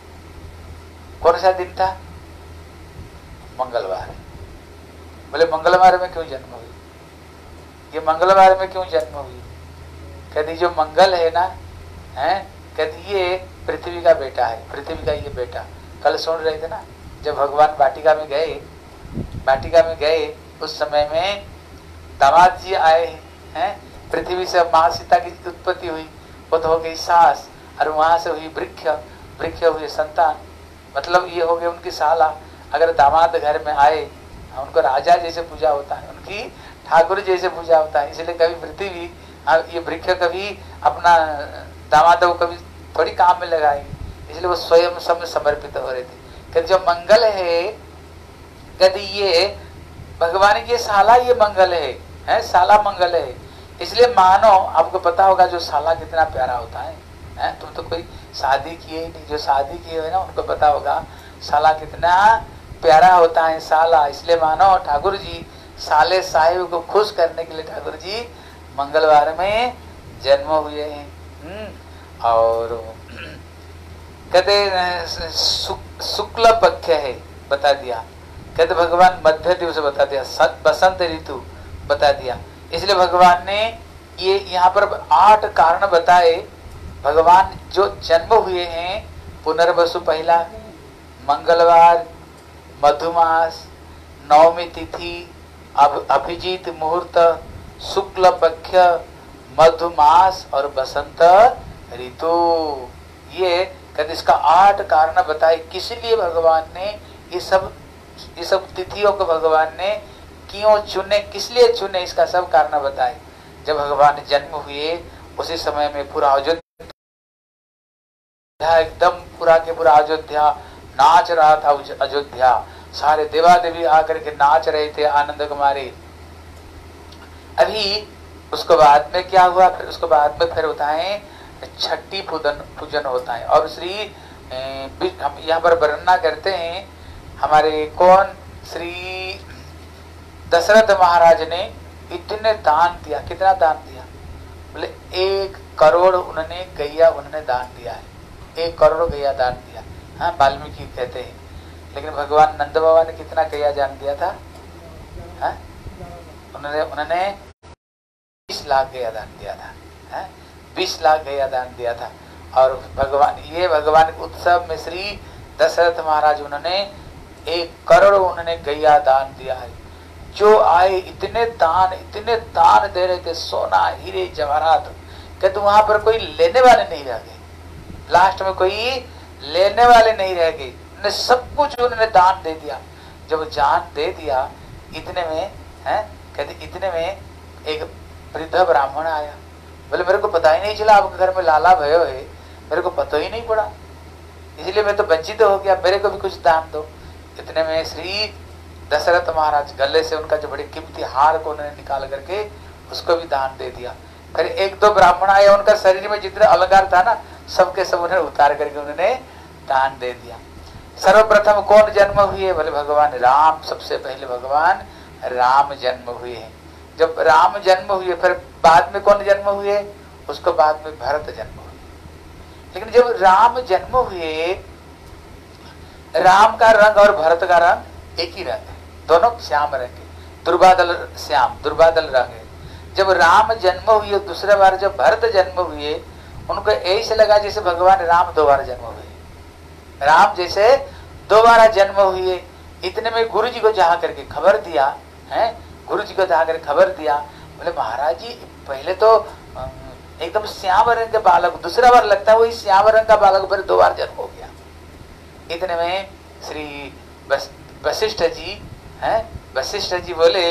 [SPEAKER 1] कौन सा दिन था? मंगलवार। बोले मंगलवार में क्यों जन्म हुई? ये मंगलवार में क्यों जन्म हुई? कहती जो मंगल है ना, है कहती ये पृथ्वी का बेटा है, पृथ्वी का ये बेटा। कल सुन रहे थे ना, जब भगवान वाटिका में गए, वाटिका में गए उस समय में दामाद जी आए हैं, पृथ्वी से माँ सीता की उत्पत्ति हुई, वो तो हो गई सास, और वहां से हुई वृक्ष, वृक्ष हुई संतान, मतलब ये हो गई उनकी साला। अगर दामाद घर में आए, उनको राजा जैसे पूजा होता है, उनकी ठाकुर जैसे पूजा होता है। इसलिए कभी पृथ्वी ये वृक्ष कभी अपना दामाद को कभी थोड़ी काम में लगाएंगे, इसलिए वो स्वयं सब समर्पित हो रहे थे। कहते जो मंगल है, कहते ये भगवान की साला ये मंगल है, है साला मंगल है। इसलिए मानो आपको पता होगा जो साला कितना प्यारा होता है, है? तुम तो कोई शादी किए ही नहीं, जो शादी किए हुए ना उनको पता होगा साला कितना प्यारा होता है साला। इसलिए मानो ठाकुर जी साले साहिब को खुश करने के लिए ठाकुर जी मंगलवार में जन्म हुए हैं। और कहते शुक्ल पक्ष है बता दिया, कहते भगवान मध्य दिवस बता दिया, बसंत ऋतु बता दिया। इसलिए भगवान ने ये यहाँ पर आठ कारण बताए। भगवान जो जन्म हुए हैं पुनर्वसु पहला, मंगलवार, मधुमास, नवमी तिथि, अब अभिजीत मुहूर्त, शुक्ल पक्ष, मधुमास और बसंत ऋतु, ये कहते इसका आठ कारण बताए। किस लिए भगवान ने ये सब ये सब तिथियों को भगवान ने क्यों चुने, किस लिए चुने, इसका सब कारण बताए। जब भगवान जन्म हुए उसी समय में पूरा अयोध्या एकदम पूरा के पूरा अयोध्या नाच रहा था। अयोध्या सारे देवा देवी आकर के नाच रहे थे आनंद कुमारी। अभी उसको बाद में क्या हुआ, फिर उसको बाद में फिर होता है छठी पूजन पूजन होता है। और श्री हम यहाँ पर वर्णना करते हैं हमारे कौन, श्री दशरथ महाराज ने इतने दान दिया। कितना दान दिया? बोले एक करोड़ उन्होंने गैया उन्होंने दान दिया है, एक करोड़ गैया दान दिया। हाँ वाल्मीकि कहते हैं। लेकिन भगवान नंद बाबा ने कितना गैया दान दिया था? हाँ उन्होंने उन्होंने बीस लाख गैया दान दिया था। हाँ बीस लाख गैया दान दिया था। और भगवान ये भगवान के उत्सव में श्री दशरथ महाराज उन्होंने एक करोड़ उन्होंने गैया दान दिया है। जो आए इतने दान इतने दान दे रहे थे, सोना हीरे जवाहरात, कहते वहां पर कोई लेने वाले नहीं रह गए। लास्ट में कोई लेने वाले नहीं रह गए। ने सब कुछ उन्होंने दान दे दिया। जब जान दे दिया इतने में है, कहते इतने में एक वृद्ध ब्राह्मण आया। बोले मेरे को पता ही नहीं चला आपके घर में लाला भयो है, मेरे को पता ही नहीं पड़ा, इसलिए मैं तो वंचित हो गया, मेरे को भी कुछ दान दो। इतने में श्री दशरथ महाराज गले से उनका जो बड़ी कीमती हार को उन्होंने निकाल करके उसको भी दान दे दिया। फिर एक दो ब्राह्मण आए, उनका शरीर में जितने अलंकार था ना सबके सब उन्हें उतार करके उन्होंने दान दे दिया। सर्वप्रथम कौन जन्म हुए? बोले भगवान राम, सबसे पहले भगवान राम जन्म हुए हैं। जब राम जन्म हुए फिर बाद में कौन जन्म हुए? उसको बाद में भरत जन्म हुए। लेकिन जब राम जन्म हुए, राम का रंग और भरत का रंग एक ही रंग है, दोनों श्याम रंग है, दुर्बादल श्याम दुर्बादल रंग है। जब राम जन्म हुए दूसरे बार जब भरत जन्म हुए, उनको ऐसे लगा जैसे भगवान राम दो बार जन्म हुए, राम जैसे दो बार जन्म हुए। इतने में गुरु जी को जा करके खबर दिया है, गुरु जी को जा कर खबर दिया, बोले महाराज जी पहले तो एकदम श्याम रंग के बालक, दूसरा बार लगता है वही श्याम रंग का बालक फिर दो बार जन्म हो गया। इतने में श्री वशिष्ठ जी हैं, वशिष्ठ जी बोले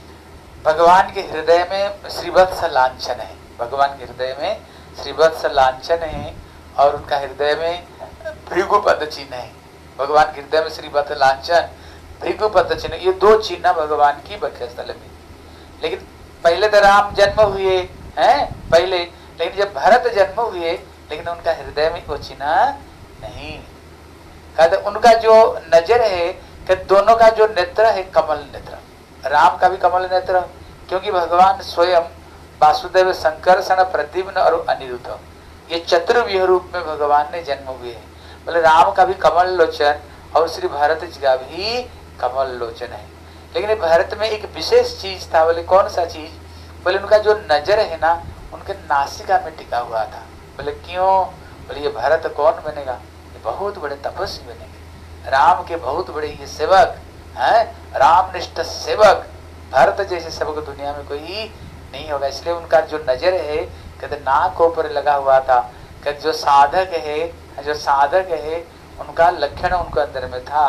[SPEAKER 1] भगवान के हृदय में श्रीवत्स लांछन है, भगवान के हृदय में श्रीवत्स लांछन है और उनका हृदय में भृगुपद चिन्ह है। भगवान के हृदय में श्रीवत्स लांछन, भृगुपद चिन्ह, ये दो चिन्ह भगवान की वक्षस्थल में। लेकिन पहले तो राम जन्म हुए हैं पहले, लेकिन जब भरत जन्म हुए लेकिन उनका हृदय में वो चिन्ह नहीं। कहते उनका जो नजर है कि दोनों का जो नेत्र है कमल नेत्र, राम का भी कमल नेत्र, क्योंकि भगवान स्वयं वासुदेव, संकर्षण, प्रद्युम्न और अनिरुद्ध ये चतुर्व्यूह रूप में भगवान ने जन्म हुए हैं। बोले राम का भी कमल लोचन और श्री भरत जी का भी कमल लोचन है। लेकिन भरत में एक विशेष चीज था। बोले कौन सा चीज? बोले उनका जो नजर है ना उनके नासिका में टिका हुआ था। बोले क्यों? बोले ये भरत कौन बनेगा? ये बहुत बड़े तपस्वी बनेंगे, राम के बहुत बड़े ये सेवक है, रामनिष्ठ सेवक, भरत जैसे सेवक दुनिया में कोई नहीं होगा। इसलिए उनका जो नजर है कहते नाक ऊपर लगा हुआ था। कहते जो साधक है, जो साधक है उनका लक्षण उनको अंदर में था,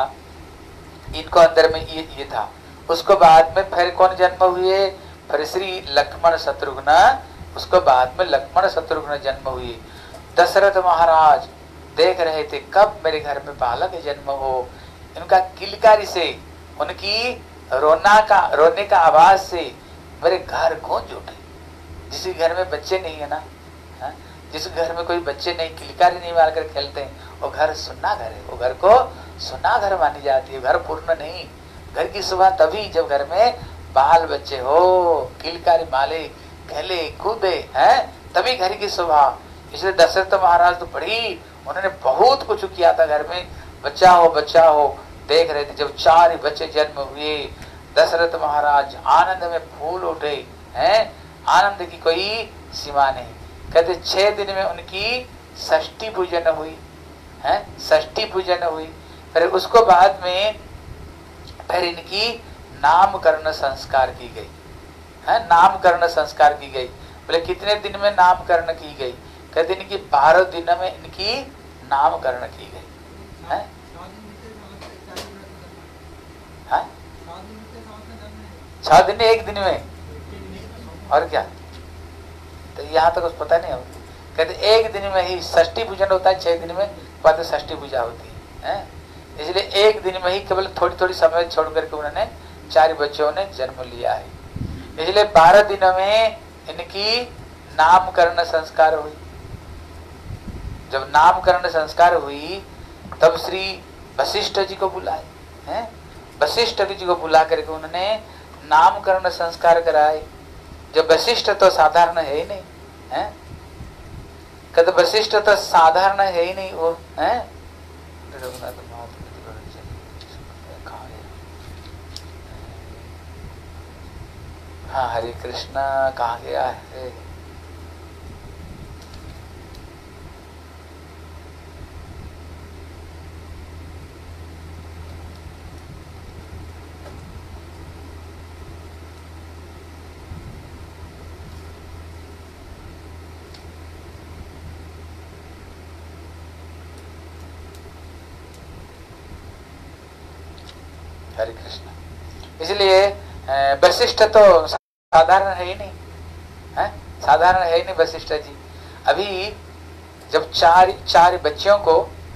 [SPEAKER 1] इनको अंदर में ये ये था। उसको बाद में फिर कौन जन्म हुए? फिर श्री लक्ष्मण शत्रुघ्न, उसको बाद में लक्ष्मण शत्रुघ्न जन्म हुए। दशरथ महाराज देख रहे थे कब मेरे घर में बालक जन्म हो। इनका किलकारी से, उनकी रोना का रोने का आवाज से मेरे घर गूंज उठे। जिस घर में बच्चे नहीं है ना, हा? जिस घर में कोई बच्चे नहीं, किलकारी नहीं मारकर खेलते हैं, वो घर सुन्ना घर है, वो घर को सुन्ना घर मानी जाती है, घर पूर्ण नहीं। घर की सुबह तभी जब घर में बाल बच्चे हो, किलकारी माले, खेले कूदे हैं, तभी घर की सुबह। इसलिए दशरथ महाराज तो बड़ी, उन्होंने बहुत कुछ किया था घर में, बच्चा हो बच्चा हो देख रहे थे। जब चार बच्चे जन्म हुए दशरथ महाराज आनंद में फूल उठे हैं, आनंद की कोई सीमा नहीं। कहते छह दिन में उनकी षष्ठी पूजन हुई है, षष्ठी पूजन हुई। फिर उसको बाद में फिर इनकी नामकरण संस्कार की गई है, नामकरण संस्कार की गई। बोले कितने दिन में नामकरण की गई? कहते इनकी बारह दिन में इनकी नामकरण की गई है। छह दिन एक दिन में, और क्या? तो यहाँ तक तो पता नहीं होता। कहते एक दिन में ही षष्ठी पूजन होता है, छह दिन में बाद षष्ठी पूजा होती है, है? इसलिए एक दिन में ही केवल थोड़ी थोड़ी समय छोड़ करके उन्होंने चार बच्चों ने जन्म लिया है। इसलिए बारह दिनों में इनकी नामकरण संस्कार हुई। जब नामकरण संस्कार हुई तब श्री वशिष्ठ जी को बुलाए हैं, वशिष्ठ जी को बुला करके उन्होंने नामकरण संस्कार कराए। जब वशिष्ठ तो साधारण है ही नहीं है, कहते वशिष्ठ तो साधारण है ही नहीं वो है। हाँ हरे कृष्णा, कहाँ गया है? हरे कृष्ण। इसलिए वशिष्ठ तो साधारण है ही नहीं, है साधारण है ही नहीं वशिष्ठ जी। अभी जब चार चार बच्चियों को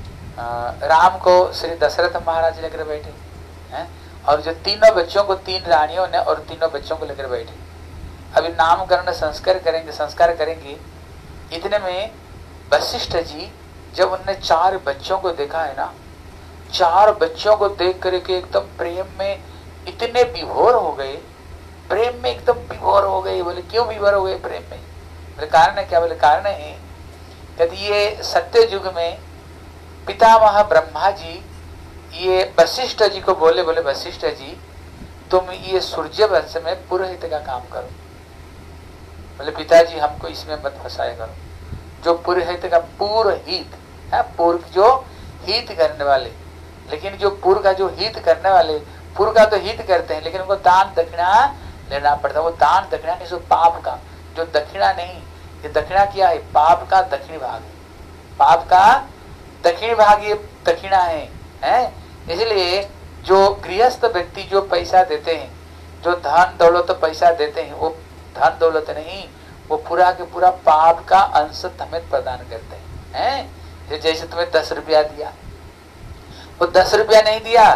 [SPEAKER 1] राम को श्री दशरथ महाराज लेकर बैठे हैं, और जो तीनों बच्चों को तीन रानियों ने और तीनों बच्चों को लेकर बैठे, अभी नामकरण संस्कार करेंगे संस्कार करेंगे। इतने में वशिष्ठ जी जब उनने चार बच्चों को देखा है ना, चार बच्चों को देख करके एकदम प्रेम में इतने विभोर हो गए, प्रेम में एकदम विभोर हो गए। बोले क्यों विभोर हो गए प्रेम में? बोले कारण है क्या? बोले कारण है यदि ये सत्य युग में पितामह ब्रह्मा जी ये वशिष्ठ जी को बोले, बोले वशिष्ठ जी तुम ये सूर्य वंश में पुरोहित का काम करो। बोले पिताजी हमको इसमें मत फंसाया करो। जो पुरोहित का पुरोहित है, पूर्व जो हित करने वाले, लेकिन जो पूर्व का जो हित करने वाले, पूर्व का तो हित करते हैं लेकिन उनको दान दक्षिणा लेना पड़ता है। वो दान दक्षिणा नहीं, सो पाप का जो दक्षिणा नहीं, ये दक्षिणा क्या है? पाप का दक्षिण भाग है, पाप का दक्षिण भाग ये दक्षिणा है, है? इसलिए जो गृहस्थ व्यक्ति जो पैसा देते हैं, जो धन दौलत तो पैसा देते हैं, वो धन दौलत नहीं, वो पूरा के पूरा पाप का अंश हमें प्रदान करते हैं, हैं? जैसे तुम्हें दस रुपया दिया, वो दस रुपया नहीं दिया,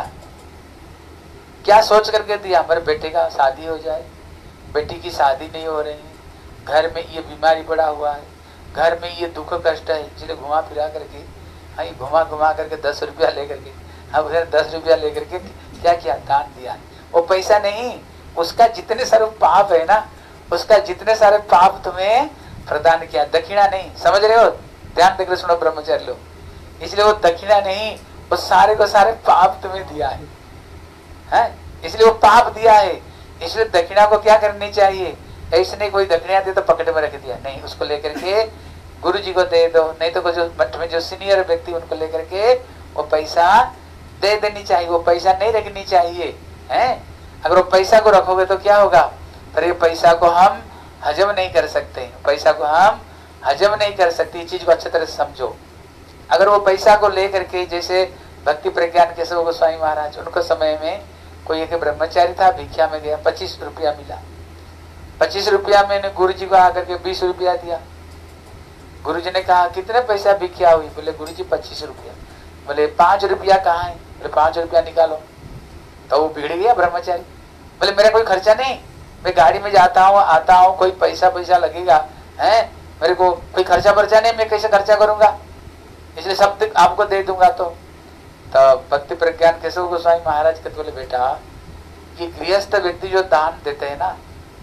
[SPEAKER 1] क्या सोच करके दिया? हमारे बेटे का शादी हो जाए, बेटी की शादी नहीं हो रही, घर में ये बीमारी पड़ा हुआ है, घर में ये दुख कष्ट है, इसलिए घुमा फिरा करके, हाँ घुमा घुमा करके दस रुपया लेकर के, अब दस रुपया लेकर के क्या किया? दान दिया। वो पैसा नहीं, उसका जितने सारे पाप है ना, उसका जितने सारे पाप तुम्हें प्रदान किया, दक्षिणा नहीं। समझ रहे हो? ध्यान देकर सुनो ब्रह्मचारी लोग। इसलिए वो दक्षिणा नहीं, वो सारे को सारे पाप तुम्हें दिया है, है? इसलिए वो पाप दिया है। इसलिए दक्षिणा को क्या करनी चाहिए? ऐसे नहीं कोई दक्षिणा दे तो पकड़ में रख दिया, नहीं, उसको लेकर के गुरु जी को दे दो, नहीं तो जो मठ में जो सीनियर व्यक्ति उनको लेकर के वो पैसा दे देनी चाहिए। वो पैसा नहीं रखनी चाहिए, हैं? अगर वो पैसा को रखोगे तो क्या होगा? पर ये पैसा को हम हजम नहीं कर सकते, पैसा को हम हजम नहीं कर सकते। चीज को अच्छी तरह से समझो। अगर वो पैसा को लेकर के, जैसे भक्ति प्रज्ञान केशव गोस्वामी महाराज, उनको समय में कोई एक ब्रह्मचारी था, भिक्षा में गया, पच्चीस रुपया मिला, पच्चीस रुपया मैंने गुरु जी को आकर के बीस रुपया दिया। गुरु जी ने कहा कितने पैसा भिक्षा हुई? बोले गुरु जी पच्चीस रुपया। बोले पांच रुपया कहाँ है? बोले पांच रुपया निकालो। तो वो बिगड़ गया ब्रह्मचारी। बोले मेरा कोई खर्चा नहीं, मैं गाड़ी में जाता हूँ आता हूँ, कोई पैसा पैसा लगेगा है, मेरे को कोई खर्चा वर्चा नहीं, मैं कैसे खर्चा करूंगा, इसलिए सब आपको दे दूंगा। तो तो भक्ति प्रज्ञान केशव गोस्वामी महाराज कहते बोले बेटा ये गृहस्थ व्यक्ति जो दान देते हैं ना,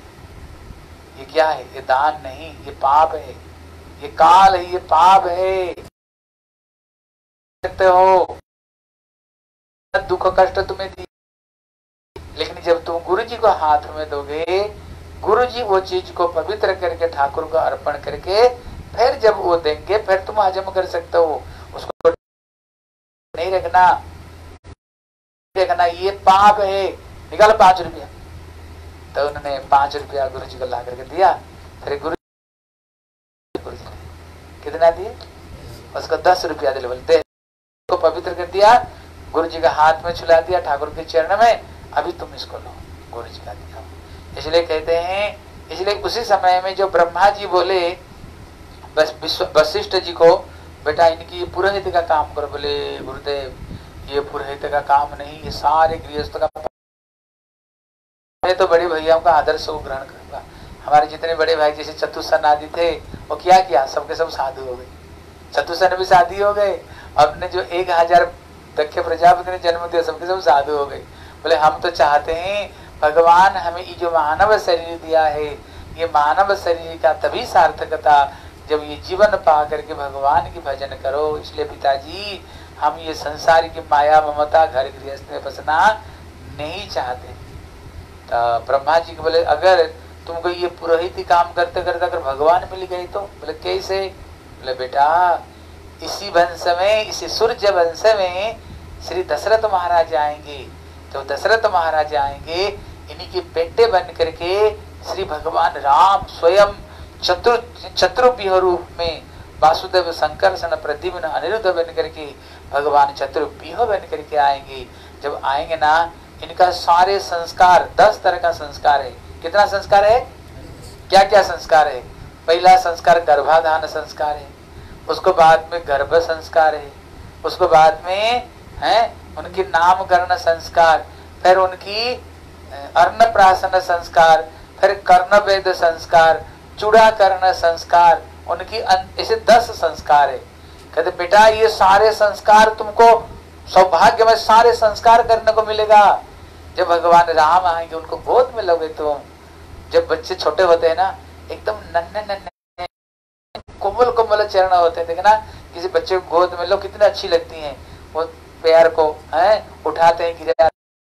[SPEAKER 1] ये क्या है? ये दान नहीं, ये पाप है, ये काल है, ये पाप है। सकते हो दुख कष्ट तुम्हें दी, लेकिन जब तुम गुरु जी को हाथ में दोगे, गुरु जी वो चीज को पवित्र करके ठाकुर को अर्पण करके फिर जब वो देंगे, फिर तुम हजम कर सकते हो। उसको नहीं रखना, रखना ये पाप है, निकालो पांच रुपया। तो उन्होंने पांच रुपया गुरु जी को ला करके दिया। फिर गुरु गुरु जी ने कितना दिए? उसको दस रुपया दिले, बोलते को पवित्र कर दिया, गुरु जी का हाथ में छुला दिया, ठाकुर के चरण में, अभी तुम इसको लो, गुरु जी का दिया। इसलिए कहते हैं, इसलिए उसी समय में जो ब्रह्मा जी बोले बस वशिष्ठ जी को, बेटा इनकी पुरोहित का काम करो। बोले गुरुदेव ये पुरोहित का काम नहीं, ये सारे गृहस्थ का। मैं तो बड़े भैया का आदर्श को ग्रहण करूंगा। हमारे जितने बड़े भाई जैसे चतुसन आदि थे, वो क्या किया? सबके सब साधु हो गए, चतुसन भी शादी हो गए, अपने जो एक हजार दक्ष प्रजापति ने जन्म दिया, सबके सब साधु हो गए। बोले हम तो चाहते हैं भगवान हमें ये जो मानव शरीर दिया है, ये मानव शरीर का तभी सार्थकता जब ये जीवन पा करके भगवान की भजन करो। इसलिए पिताजी हम ये संसार की माया ममता घर गृहस्थ में फंसना नहीं चाहते। तो ब्रह्मा जी को बोले अगर तुमको ये पुरोहित काम करते करते अगर भगवान मिल गए तो? बोले कैसे? बोले बेटा इसी वंश में, इसी सूर्य वंश में श्री दशरथ महाराज आएंगे। तो दशरथ महाराज आएंगे, इन्हीं के बेटे बन करके श्री भगवान राम स्वयं चतुर चतुर्व्यूह रूप में वासुदेव संकर्षण प्रद्युम्न अनिरुद्ध बन करके भगवान चतुर्व्यूह बन करके आएंगे। जब आएंगे ना इनका सारे संस्कार, दस तरह का संस्कार है। कितना संस्कार है? क्या क्या संस्कार है? पहला संस्कार गर्भाधान संस्कार है, उसको बाद में गर्भ संस्कार है, उसको बाद में है उनकी नामकरण संस्कार, फिर उनकी अन्नप्राशन संस्कार, फिर कर्णवेद संस्कार, चूड़ाकरण संस्कार, उनकी ऐसे दस संस्कार है। कहते बेटा ये सारे संस्कार तुमको सौभाग्य में सारे संस्कार करने को मिलेगा जब भगवान राम आएंगे, उनको गोद में लोगे तुम। जब बच्चे छोटे होते हैं ना, एकदम नन्हे नन्हे कोमल कोमल चरण होते हैं, देखना किसी बच्चे को गोद में लो कितनी अच्छी लगती हैं, वो पैर को है उठाते हैं, गिरा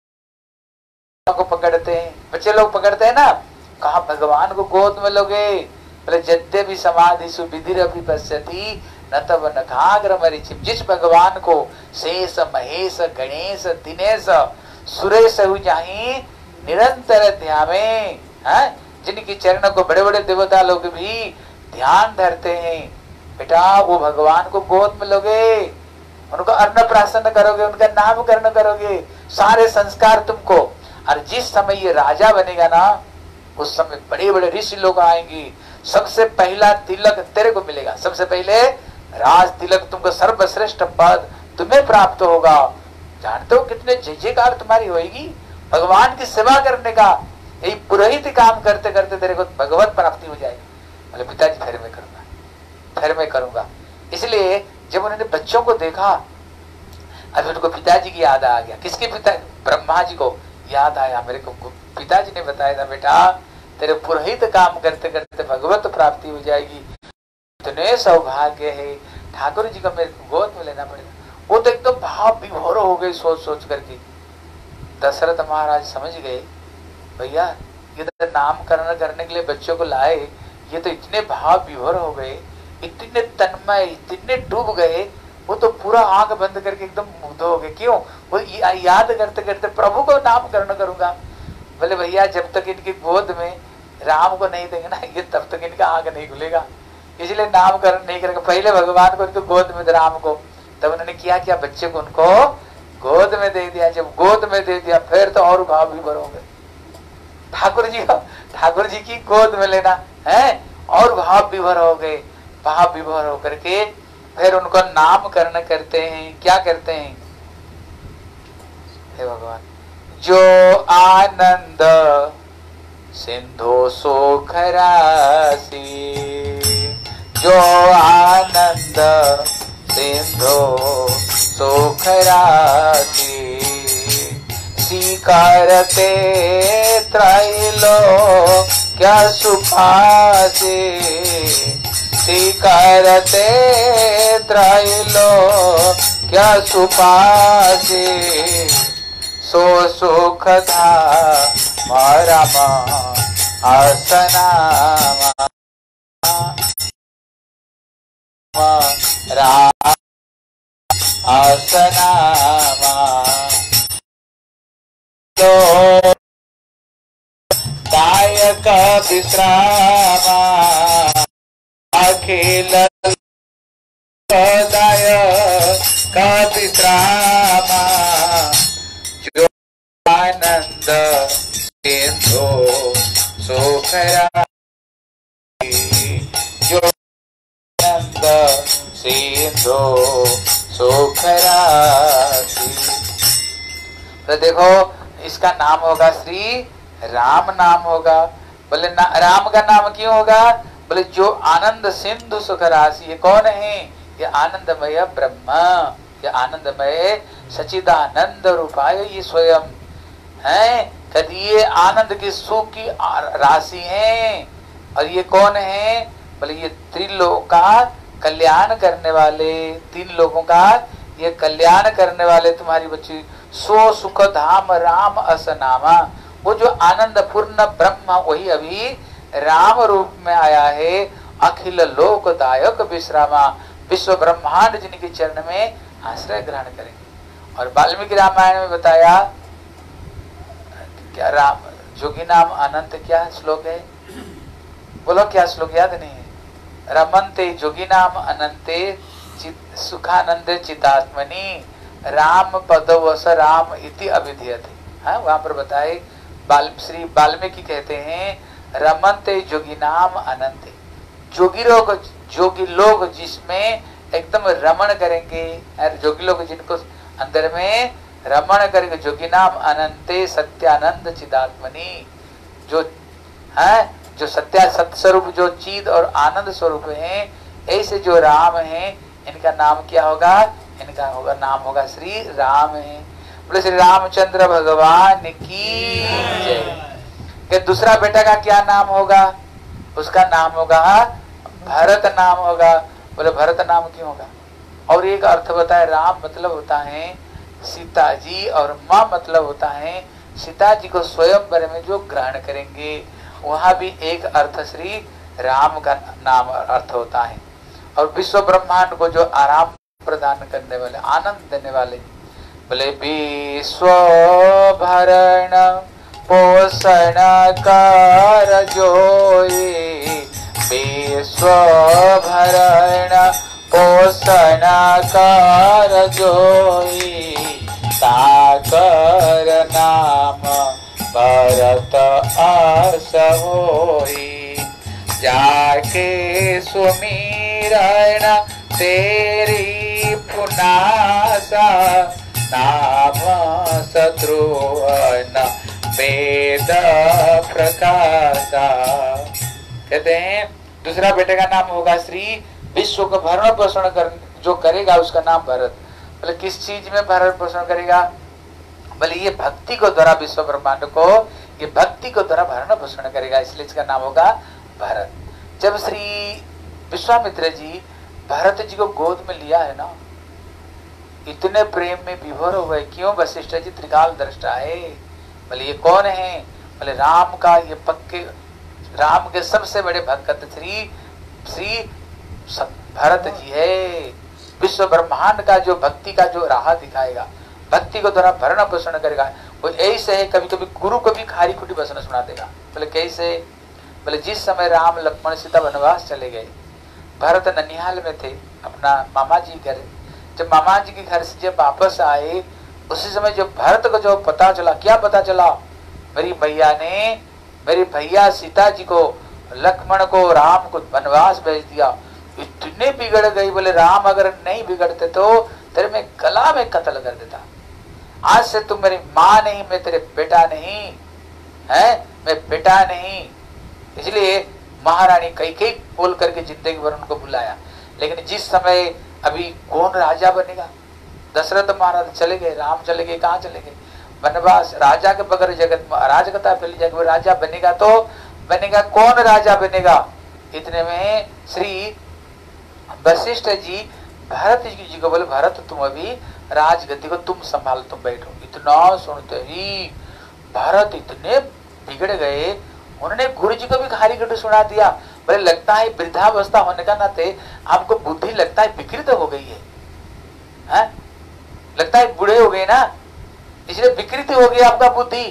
[SPEAKER 1] को पकड़ते हैं, बच्चे लोग पकड़ते हैं ना। कहा भगवान को गोद में लोगे, बोले जद्य भी समाधि सुविधिर अभिपश्यति न तब नखाग्र मरीचि। जिस भगवान को शेष महेश गणेश दिनेश सुरेश जाहि निरंतर ध्यावे, जिनकी चरणों को बड़े बड़े देवता लोग भी ध्यान धरते हैं। बेटा वो भगवान को गोद में लोगे, उनको अन्नप्राशन करोगे, उनका नामकरण करोगे, सारे संस्कार तुमको। और जिस समय ये राजा बनेगा ना, उस समय बड़े बड़े ऋषि लोग आएंगे, सबसे पहला तिलक तेरे को मिलेगा, सबसे पहले राज तिलक तुमको, सर्वश्रेष्ठ पद तुम्हें प्राप्त होगा। जानते हो कितने जय जयकार तुम्हारी होगी भगवान की सेवा करने का। यही पुरोहित काम करते करते तेरे को भगवत प्राप्ति हो जाएगी। बोले पिताजी फिर मैं करूंगा, फिर मैं करूंगा। इसलिए जब उन्होंने बच्चों को देखा, अभी उनको पिताजी की याद आ गया। किसके पिता? ब्रह्मा जी को याद आया। मेरे को पिताजी ने बताया था बेटा तेरे पुरोहित काम करते करते भगवत प्राप्ति हो जाएगी, इतने सौभाग्य है, ठाकुर जी को मेरे को गोद में लेना पड़ेगा। वो तो एकदम तो भाव विभोर हो गए सोच सोच करके। दशरथ महाराज समझ गए भैया ये तो नामकरण करने के लिए बच्चों को लाए, ये तो इतने भाव विभोर हो गए, इतने तन्मय, इतने डूब गए, वो तो पूरा आंख बंद करके एकदम मुग्ध हो गए। क्यों? वो याद करते करते प्रभु को नामकरण करूंगा। बोले भैया जब तक इनकी गोद में राम को नहीं देंगे ना, ये तब तक इनका आंख नहीं खुलेगा, इसलिए नामकरण नहीं करेंगे। पहले भगवान को इनको गोद में राम को, तब उन्होंने किया क्या, बच्चे को उनको गोद में दे दिया। जब गोद में दे दिया फिर तो और भाव भी भरोगे। ठाकुर जी को ठाकुर जी की गोद में लेना है, और भाव विभोर हो गए। भाव विभोर होकर के फिर उनको नामकरण करते हैं। क्या करते हैं? हे भगवान, जो आनंद सिंधु सुख राशि, जो आनंद सिंधु सुख राशि, स्वीकारते त्रैलो क्या सुखासी, स्वीकारते त्रैलो क्या सुपासी, सो सुख था मरमा आसनामा रा आसनामा तो दायक विश्रामा अखिल दायक विश्रामा, जो आनंद सिंधु सुख राशि, जो आनंद सिंधु सुख राशि। तो देखो इसका नाम होगा श्री राम नाम होगा। बोले ना, राम का नाम क्यों होगा? बोले जो आनंद सिंधु सुख राशि। ये कौन है? ये आनंदमय ब्रह्म, ये आनंदमय सचिदानंद रूपाय ये स्वयं है। कभी ये आनंद की सुख की राशि है। और ये कौन है? बोले ये त्रिलोक का कल्याण करने वाले, तीन लोगों का ये कल्याण करने वाले तुम्हारी बच्ची। सो सुख धाम राम असनामा, वो जो आनंद पूर्ण ब्रह्म वही अभी राम रूप में आया है। अखिल लोकदायक विश्रामा, विश्व ब्रह्मांड जिनके चरण में आश्रय ग्रहण करेंगे। और वाल्मीकि रामायण में बताया क्या, राम जोगी नाम अनंत, क्या श्लोक है? बोलो क्या श्लोक याद नहीं है? रमन्ते जोगी नाम अनंते सुखानंदे चितात्मनि, राम पदवस राम इति अभिधीयते। हाँ वहां पर बताए, बाल श्री वाल्मीकि कहते हैं रमनते जोगी नाम अनंत, जोगी लोग जोगी लोग जिसमें एकदम रमण करेंगे, जोगी लोग जिनको अंदर में रमण करेंगे, जोगी नाम अनंते सत्यानंद चिदात्मनि, जो है जो सत्या सत्य स्वरूप जो चीद और आनंद स्वरूप है, ऐसे जो राम है इनका नाम क्या होगा, इनका होगा नाम होगा श्री राम है। बोले श्री रामचंद्र भगवान की जय। दूसरा बेटा का क्या नाम होगा, उसका नाम होगा भरत नाम होगा। बोले भरत नाम क्यों होगा, और एक अर्थ बताए, राम मतलब होता है सीता जी और माँ मतलब होता है सीता जी को स्वयंवर में जो ग्रहण करेंगे, वहां भी एक अर्थ श्री राम का नाम अर्थ होता है। और विश्व ब्रह्मांड को जो आराम प्रदान करने वाले, आनंद देने वाले, बोले विश्व भरण पोषण कर जोई, विश्व भरण पोषण कर जोई, ताकर नाम भरत आस होई, जाके सुमिरन तेरी पुनासा, नाम शत्रुघ्न वेद प्रकाशा। कहते हैं दूसरा बेटे का नाम होगा श्री विश्व को भरण पोषण कर जो करेगा उसका नाम भरत। बोले किस चीज में भरण पोषण करेगा, बोले ये भक्ति को द्वारा, विश्व ब्रह्मांड को ये भक्ति को द्वारा भरण पोषण करेगा, इसलिए इसका नाम होगा भरत। जब श्री विश्वामित्र जी भरत जी को गोद में लिया है ना, इतने प्रेम में विभोर हो गए। क्यों, वशिष्ठ जी त्रिकाल दृष्टा है। बोले ये कौन है, बोले राम का ये पक्के राम के सबसे बड़े भक्त श्री श्री भरत जी है। विश्व ब्रह्मांड का जो भक्ति का जो राह दिखाएगा, भक्ति को द्वारा भरण पोषण करेगा, वो ऐसे है। कभी कभी गुरु को भी खारी खुटी वचन सुना देगा। बोले कैसे, बोले जिस समय राम लक्ष्मण सीता वनवास चले गए, भरत ननिहाल में थे अपना मामा जी घर, जब मामा जी के घर से जब वापस आए, उसी समय जब भरत को जो पता चला, क्या पता चला, मेरी भैया ने मेरी भैया सीता जी को, लक्ष्मण को, राम को वनवास भेज दिया, इतने बिगड़ गई। बोले राम अगर नहीं बिगड़ते तो तेरे में गला में कत्ल कर देता। आज से तुम मेरी माँ नहीं, मैं तेरे बेटा नहीं है, मैं बेटा नहीं। इसलिए महारानी कैकेयी बोल करके जिंदगी भर उनको बुलाया। लेकिन जिस समय अभी कौन राजा बनेगा, दशरथ महाराज चले गए, राम चले गए, कहाँ चले गए, वनवास। राजा के बगैर जगत में अराजकता फैल जाएगी। राजा बनेगा तो बनेगा कौन, राजा बनेगा। इतने में श्री वशिष्ठ जी भरत जी को बोले, भरत तुम अभी राजगद्दी को तुम संभाल, तुम बैठो। इतना सुनते ही भरत इतने बिगड़ गए, उन्होंने गुरु जी को भी खारी खटी सुना दिया। बोले लगता है वृद्धावस्था होने का नाते आपको बुद्धि लगता है विकृत हो गई है, है? लगता है बूढ़े हो गए ना, इसलिए विकृत हो गई आपका बुद्धि।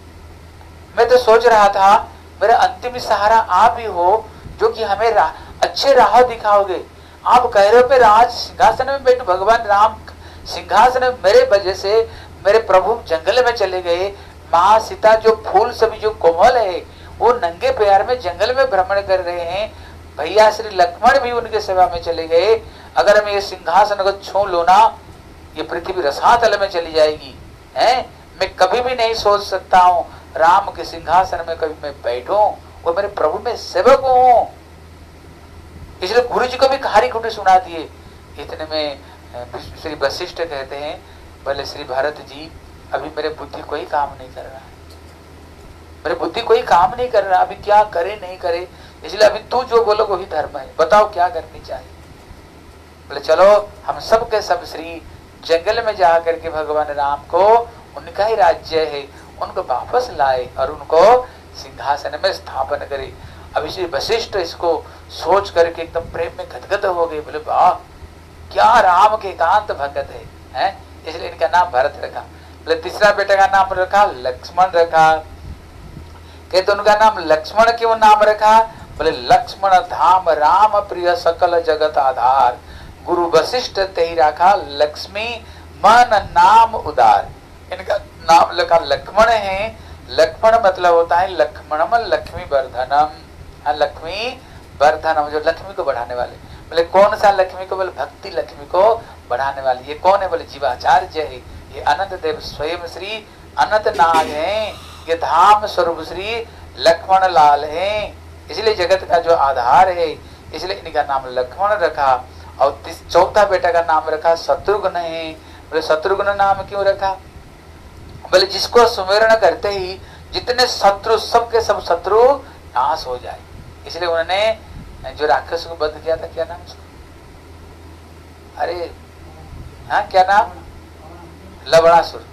[SPEAKER 1] मैं तो सोच रहा था मेरा अंतिम सहारा आप ही हो, जो कि हमें रा, अच्छे राह दिखाओगे। आप कह रहे हो पे राज सिंहासन में बैठो, भगवान राम सिंहासन में, मेरे वजह से मेरे प्रभु जंगल में चले गए। माँ सीता जो फूल सभी जो कोमल है, वो नंगे पैर में जंगल में भ्रमण कर रहे हैं। भैया श्री लक्ष्मण भी उनके सेवा में चले गए। अगर मैं ये सिंहासन को छू लो ना, ये पृथ्वी रसातल में चली जाएगी, है? मैं कभी भी नहीं सोच सकता हूँ राम के सिंहासन में कभी मैं बैठूं, वो मेरे प्रभु में सेवक हूँ। इसलिए गुरु जी को भी खारी खुटी सुना दिए। इतने में श्री वशिष्ठ कहते हैं, बोले श्री भरत जी अभी मेरे बुद्धि कोई काम नहीं कर रहा है, मेरे बुद्धि कोई काम नहीं कर रहा, अभी क्या करे नहीं करे, इसलिए अभी तू जो बोलो वही धर्म है, बताओ क्या करनी चाहिए। बोले चलो हम सब के सब श्री जंगल में जा करके भगवान राम को, उनका ही राज्य है, उनको वापस लाए और उनको सिंहासन में स्थापन करे। अभी श्री वशिष्ठ इसको सोच करके एकदम प्रेम में गदगद हो गए। बोले वाह क्या राम के एकांत भगत है, हैं? इसलिए इनका नाम भरत रखा। बोले तीसरा बेटे का नाम रखा लक्ष्मण रखा। कहते उनका नाम लक्ष्मण क्यों नाम रखा, बोले लक्ष्मण धाम राम प्रिय सकल जगत आधार, गुरु वशिष्ठ ते ही रखा लक्ष्मी मन नाम उदार। इनका नाम लखा लक्ष्मण है। लक्ष्मण मतलब होता है लक्ष्मणम लक्ष्मी वर्धनम, लक्ष्मी वर्धनम, जो लक्ष्मी को बढ़ाने वाले। बोले कौन सा लक्ष्मी को? बोले भक्ति लक्ष्मी को बढ़ाने वाले। ये कौन है? बोले जीवाचार्य है। ये अनंत देव स्वयं श्री अनंत नाग है। ये धाम स्वरूप श्री लक्ष्मण लाल है, इसलिए जगत का जो आधार है, इसलिए इनका नाम लक्ष्मण रखा। और चौथा बेटा का नाम रखा शत्रुघ्न है। बोले शत्रुघ्न नाम क्यों रखा? बोले जिसको सुमिरन करते ही जितने शत्रु, सबके सब शत्रु नाश हो जाए, इसलिए उन्होंने जो राक्षस को वध किया था, क्या नाम उसका? अरे हाँ, क्या नाम? लवणासुर।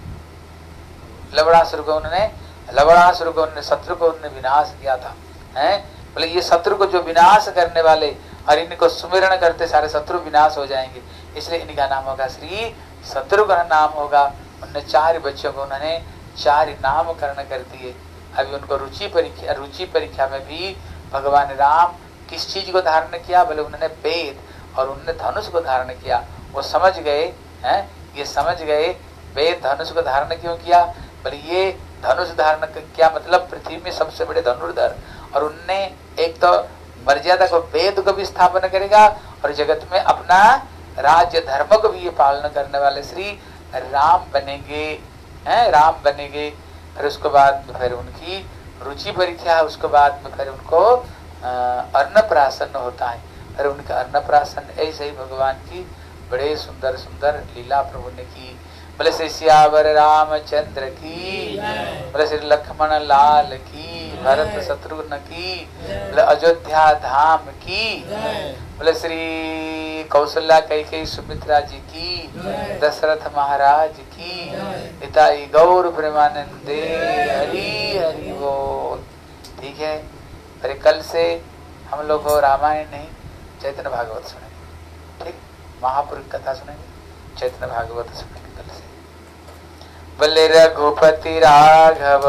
[SPEAKER 1] लवणासुर को उन्होंने लवणासुर को उन्होंने शत्रु को उन्होंने विनाश किया था। हैं? बोले ये शत्रु को जो विनाश करने वाले और इनको सुमिरन करते सारे शत्रु विनाश हो जाएंगे, इसलिए इनका नाम होगा श्री शत्रुघ्न नाम होगा। उन्होंने चार बच्चों को उन्होंने चार नामकरण कर दिए। अभी उनको रुचि परीक्षा रुचि परीक्षा में भी भगवान राम किस चीज को धारण किया? बोले उन्होंने वेद और उन्होंने धनुष को धारण किया। वो समझ गए हैं, ये समझ गए वेद धनुष को धारण क्यों किया? बोले ये धनुष धारण क्या मतलब? पृथ्वी में सबसे बड़े धनुर्धर, और उनने एक तो मर्यादा को, वेद को भी स्थापन करेगा और जगत में अपना राज्य धर्म को भी ये पालन करने वाले श्री राम बनेंगे, हैं? राम बनेंगे। फिर उसके बाद में फिर उनकी रुचि परीक्षा है, उसके बाद में फिर उनको अन्नप्राशन होता है। फिर उनका अन्नप्राशन ऐसे ही भगवान की बड़े सुंदर सुंदर लीला प्रभु ने की। बोले श्री सियावर रामचंद्र की, बोले श्री लक्ष्मण लाल की, भरत शत्रुघ्न की, बोले अयोध्या धाम की, बोले श्री कौशल्या कैकेयी सुमित्रा जी की, दशरथ महाराज की, निताई गौर प्रेमानंदे हरि हरि बोल। ठीक है, फिर कल से हम लोग रामायण नहीं चैतन्य भागवत सुनेंगे। ठीक, महापुरुष कथा सुनेंगे, चैतन्य भागवत सुनेंगे कल से। बोले रघुपति राघव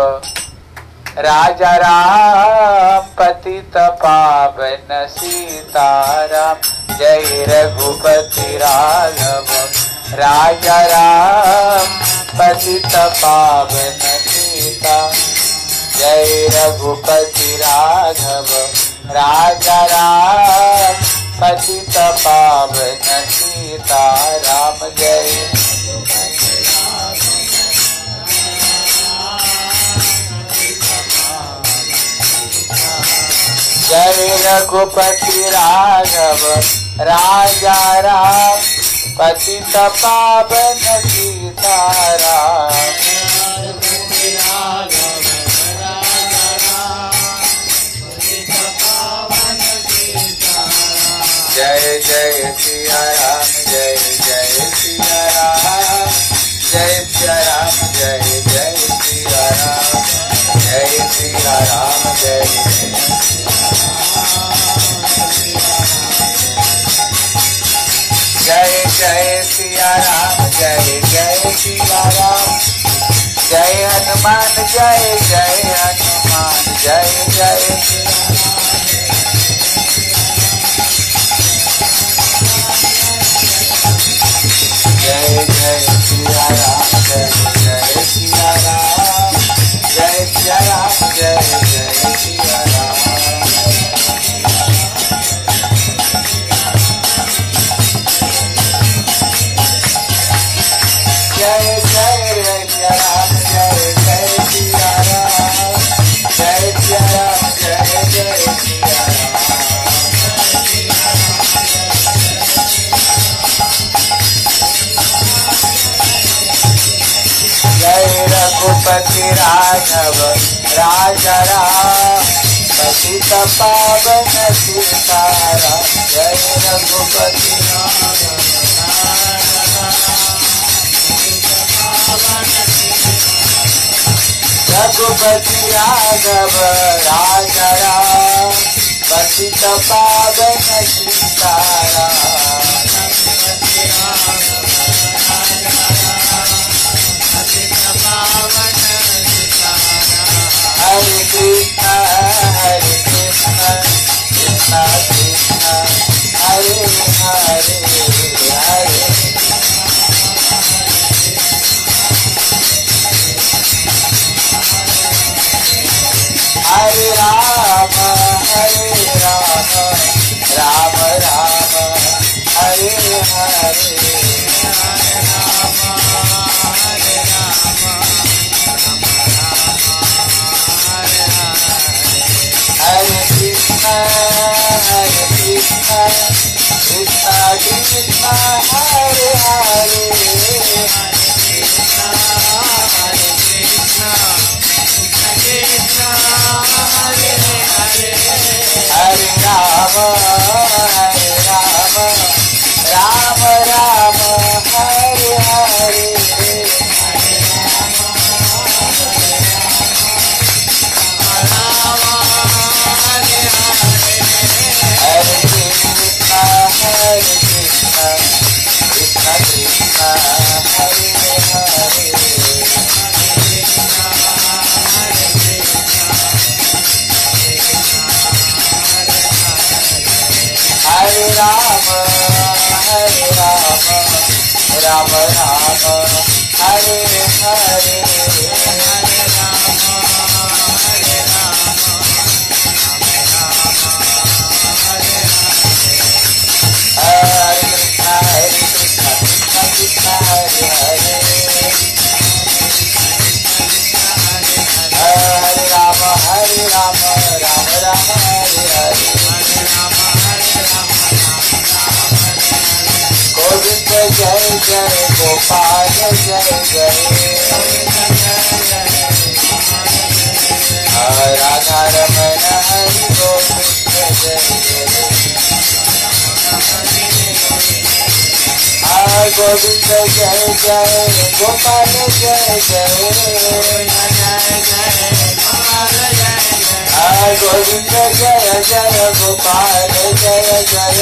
[SPEAKER 1] राजा राम पतित पावन सीताराम। जय रघुपति राघव राजा राम पतित पावन सीता। जय रघुपति राघव राजा राम पतित पावन सीताराम। जय जय रघुपति राघव राजा राम पतित पावन सीताराम। जय जय सिया राम, जय जय सिया राम, जय सिया राम, जय जय सिया राम, जय सिया राम, जय जय जय सिया राम, जय जय सिया राम, जय हनुमान, जय जय हनुमान, जय जय जय जय सिया राम, जय जय सिया राम, जय सिया राम, जय जय सिया राम। जय जय सिया राम, जय जय सिया राम, जय सिया राम, जय जय सिया राम। जय रघुपति राघव राजा राम पतित पावन सीताराम। जय रघुपति राघव रघुपति राघव राजा राम पतित पावन सीताराम। हरे कृष्ण हरे कृष्ण कृष्ण कृष्ण हरे हरे हरे राम राम हरे हरे हरे कृष्णा हरे कृष्णा कृष्णा कृष्णा हरे हरे हरे राम हरे राम राम राम हरे हरे हरे कृष्णा हरे कृष्णा कृष्णा कृष्णा हरे हरे हरे राम हरे राम राम राम हरे हरे हरे कृष्णा हरे कृष्णा कृष्णा कृष्णा हरे हरे हरे राम हरे राम राम राम हरे हरे गोविंद जय जय गोपाल जय जय राधा रमण हरि गोविंद जय जय गोविंद जय जय गोपाल जय जय गोविंद जय जय गोपाल जय जय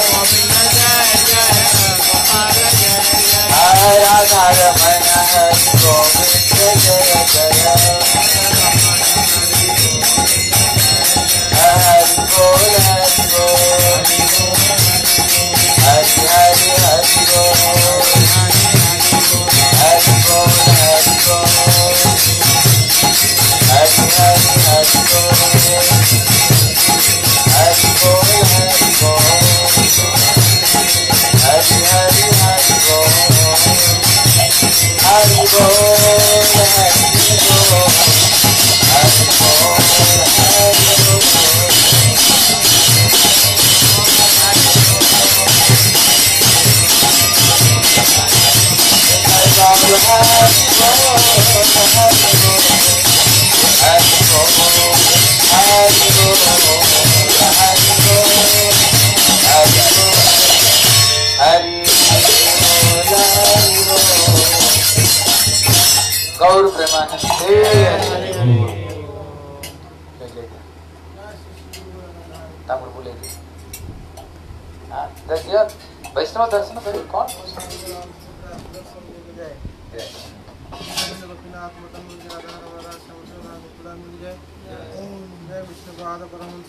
[SPEAKER 1] राधा रमण हरि गोविंद जय जय हरि बोल हरि बोल हरि हरि हरि बोल हरि बोल हरि बोल हरि हरि हरि बोल हरि बोल हरि बोल हरि हरि हरि बोल हरि बोल हरि बोल हरि बोल हरि बोल गौर प्रेमानंदे तमिल बोले देखिए वैष्णव दर्शन करिए कौन विष्णुपाद परमहंस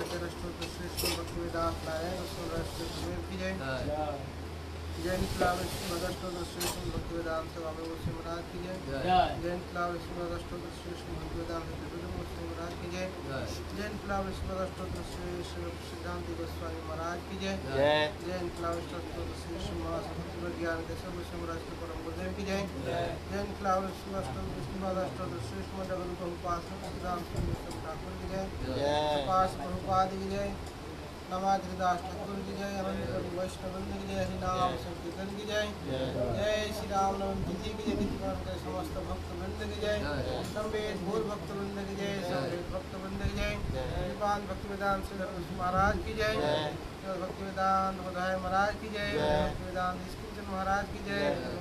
[SPEAKER 1] जय निकला विष्णुदष्टोत्र श्रेष्ठ भक्तिवेदांत स्वामी गोस्वामी महाराज की जय जय निकला विष्णुदष्टोत्र श्रेष्ठ भक्तिवेदांत गोस्वामी महाराज की जय जय निकला विष्णुदष्टोत्र श्रेष्ठ सिद्धांत गोस्वामी महाराज की जय जय निकला विष्णुदष्टोत्र श्रेष्ठ महाभक्ति ज्ञान केशव गोस्वामी महाराज के परम गुरुदेव की जय जय निकला विष्णुदष्टोत्र श्रेष्ठ जगत उपासक सिद्धांत गोस्वामी ठाकुर की जय पास प्रभुपाद की जय नवाग्रदास ठाकुर की जय अनंत वैष्णवंद की जय हरिनाम संकीर्तन की जय जय श्री राम नवमी तिथि की जय के समस्त भक्त वृंद की जय संवेद भूर भक्त वृंद की जय संवेद भक्त वृंद की जय विद्वान भक्ति वेदांत महाराज की जय भक्ति वेदांत बधाई महाराज की जय भक्ति वेदांत कृष्ण महाराज की जय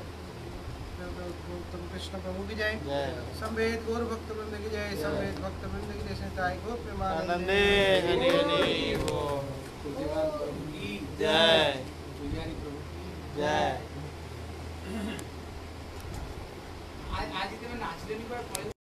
[SPEAKER 1] कृष्ण प्रभु की जय संवेद गौर भक्त वृंद की जय संवेद भक्त वृंद की जय संताई गो प्रेमानंद जय जय आज आज नाचले नहीं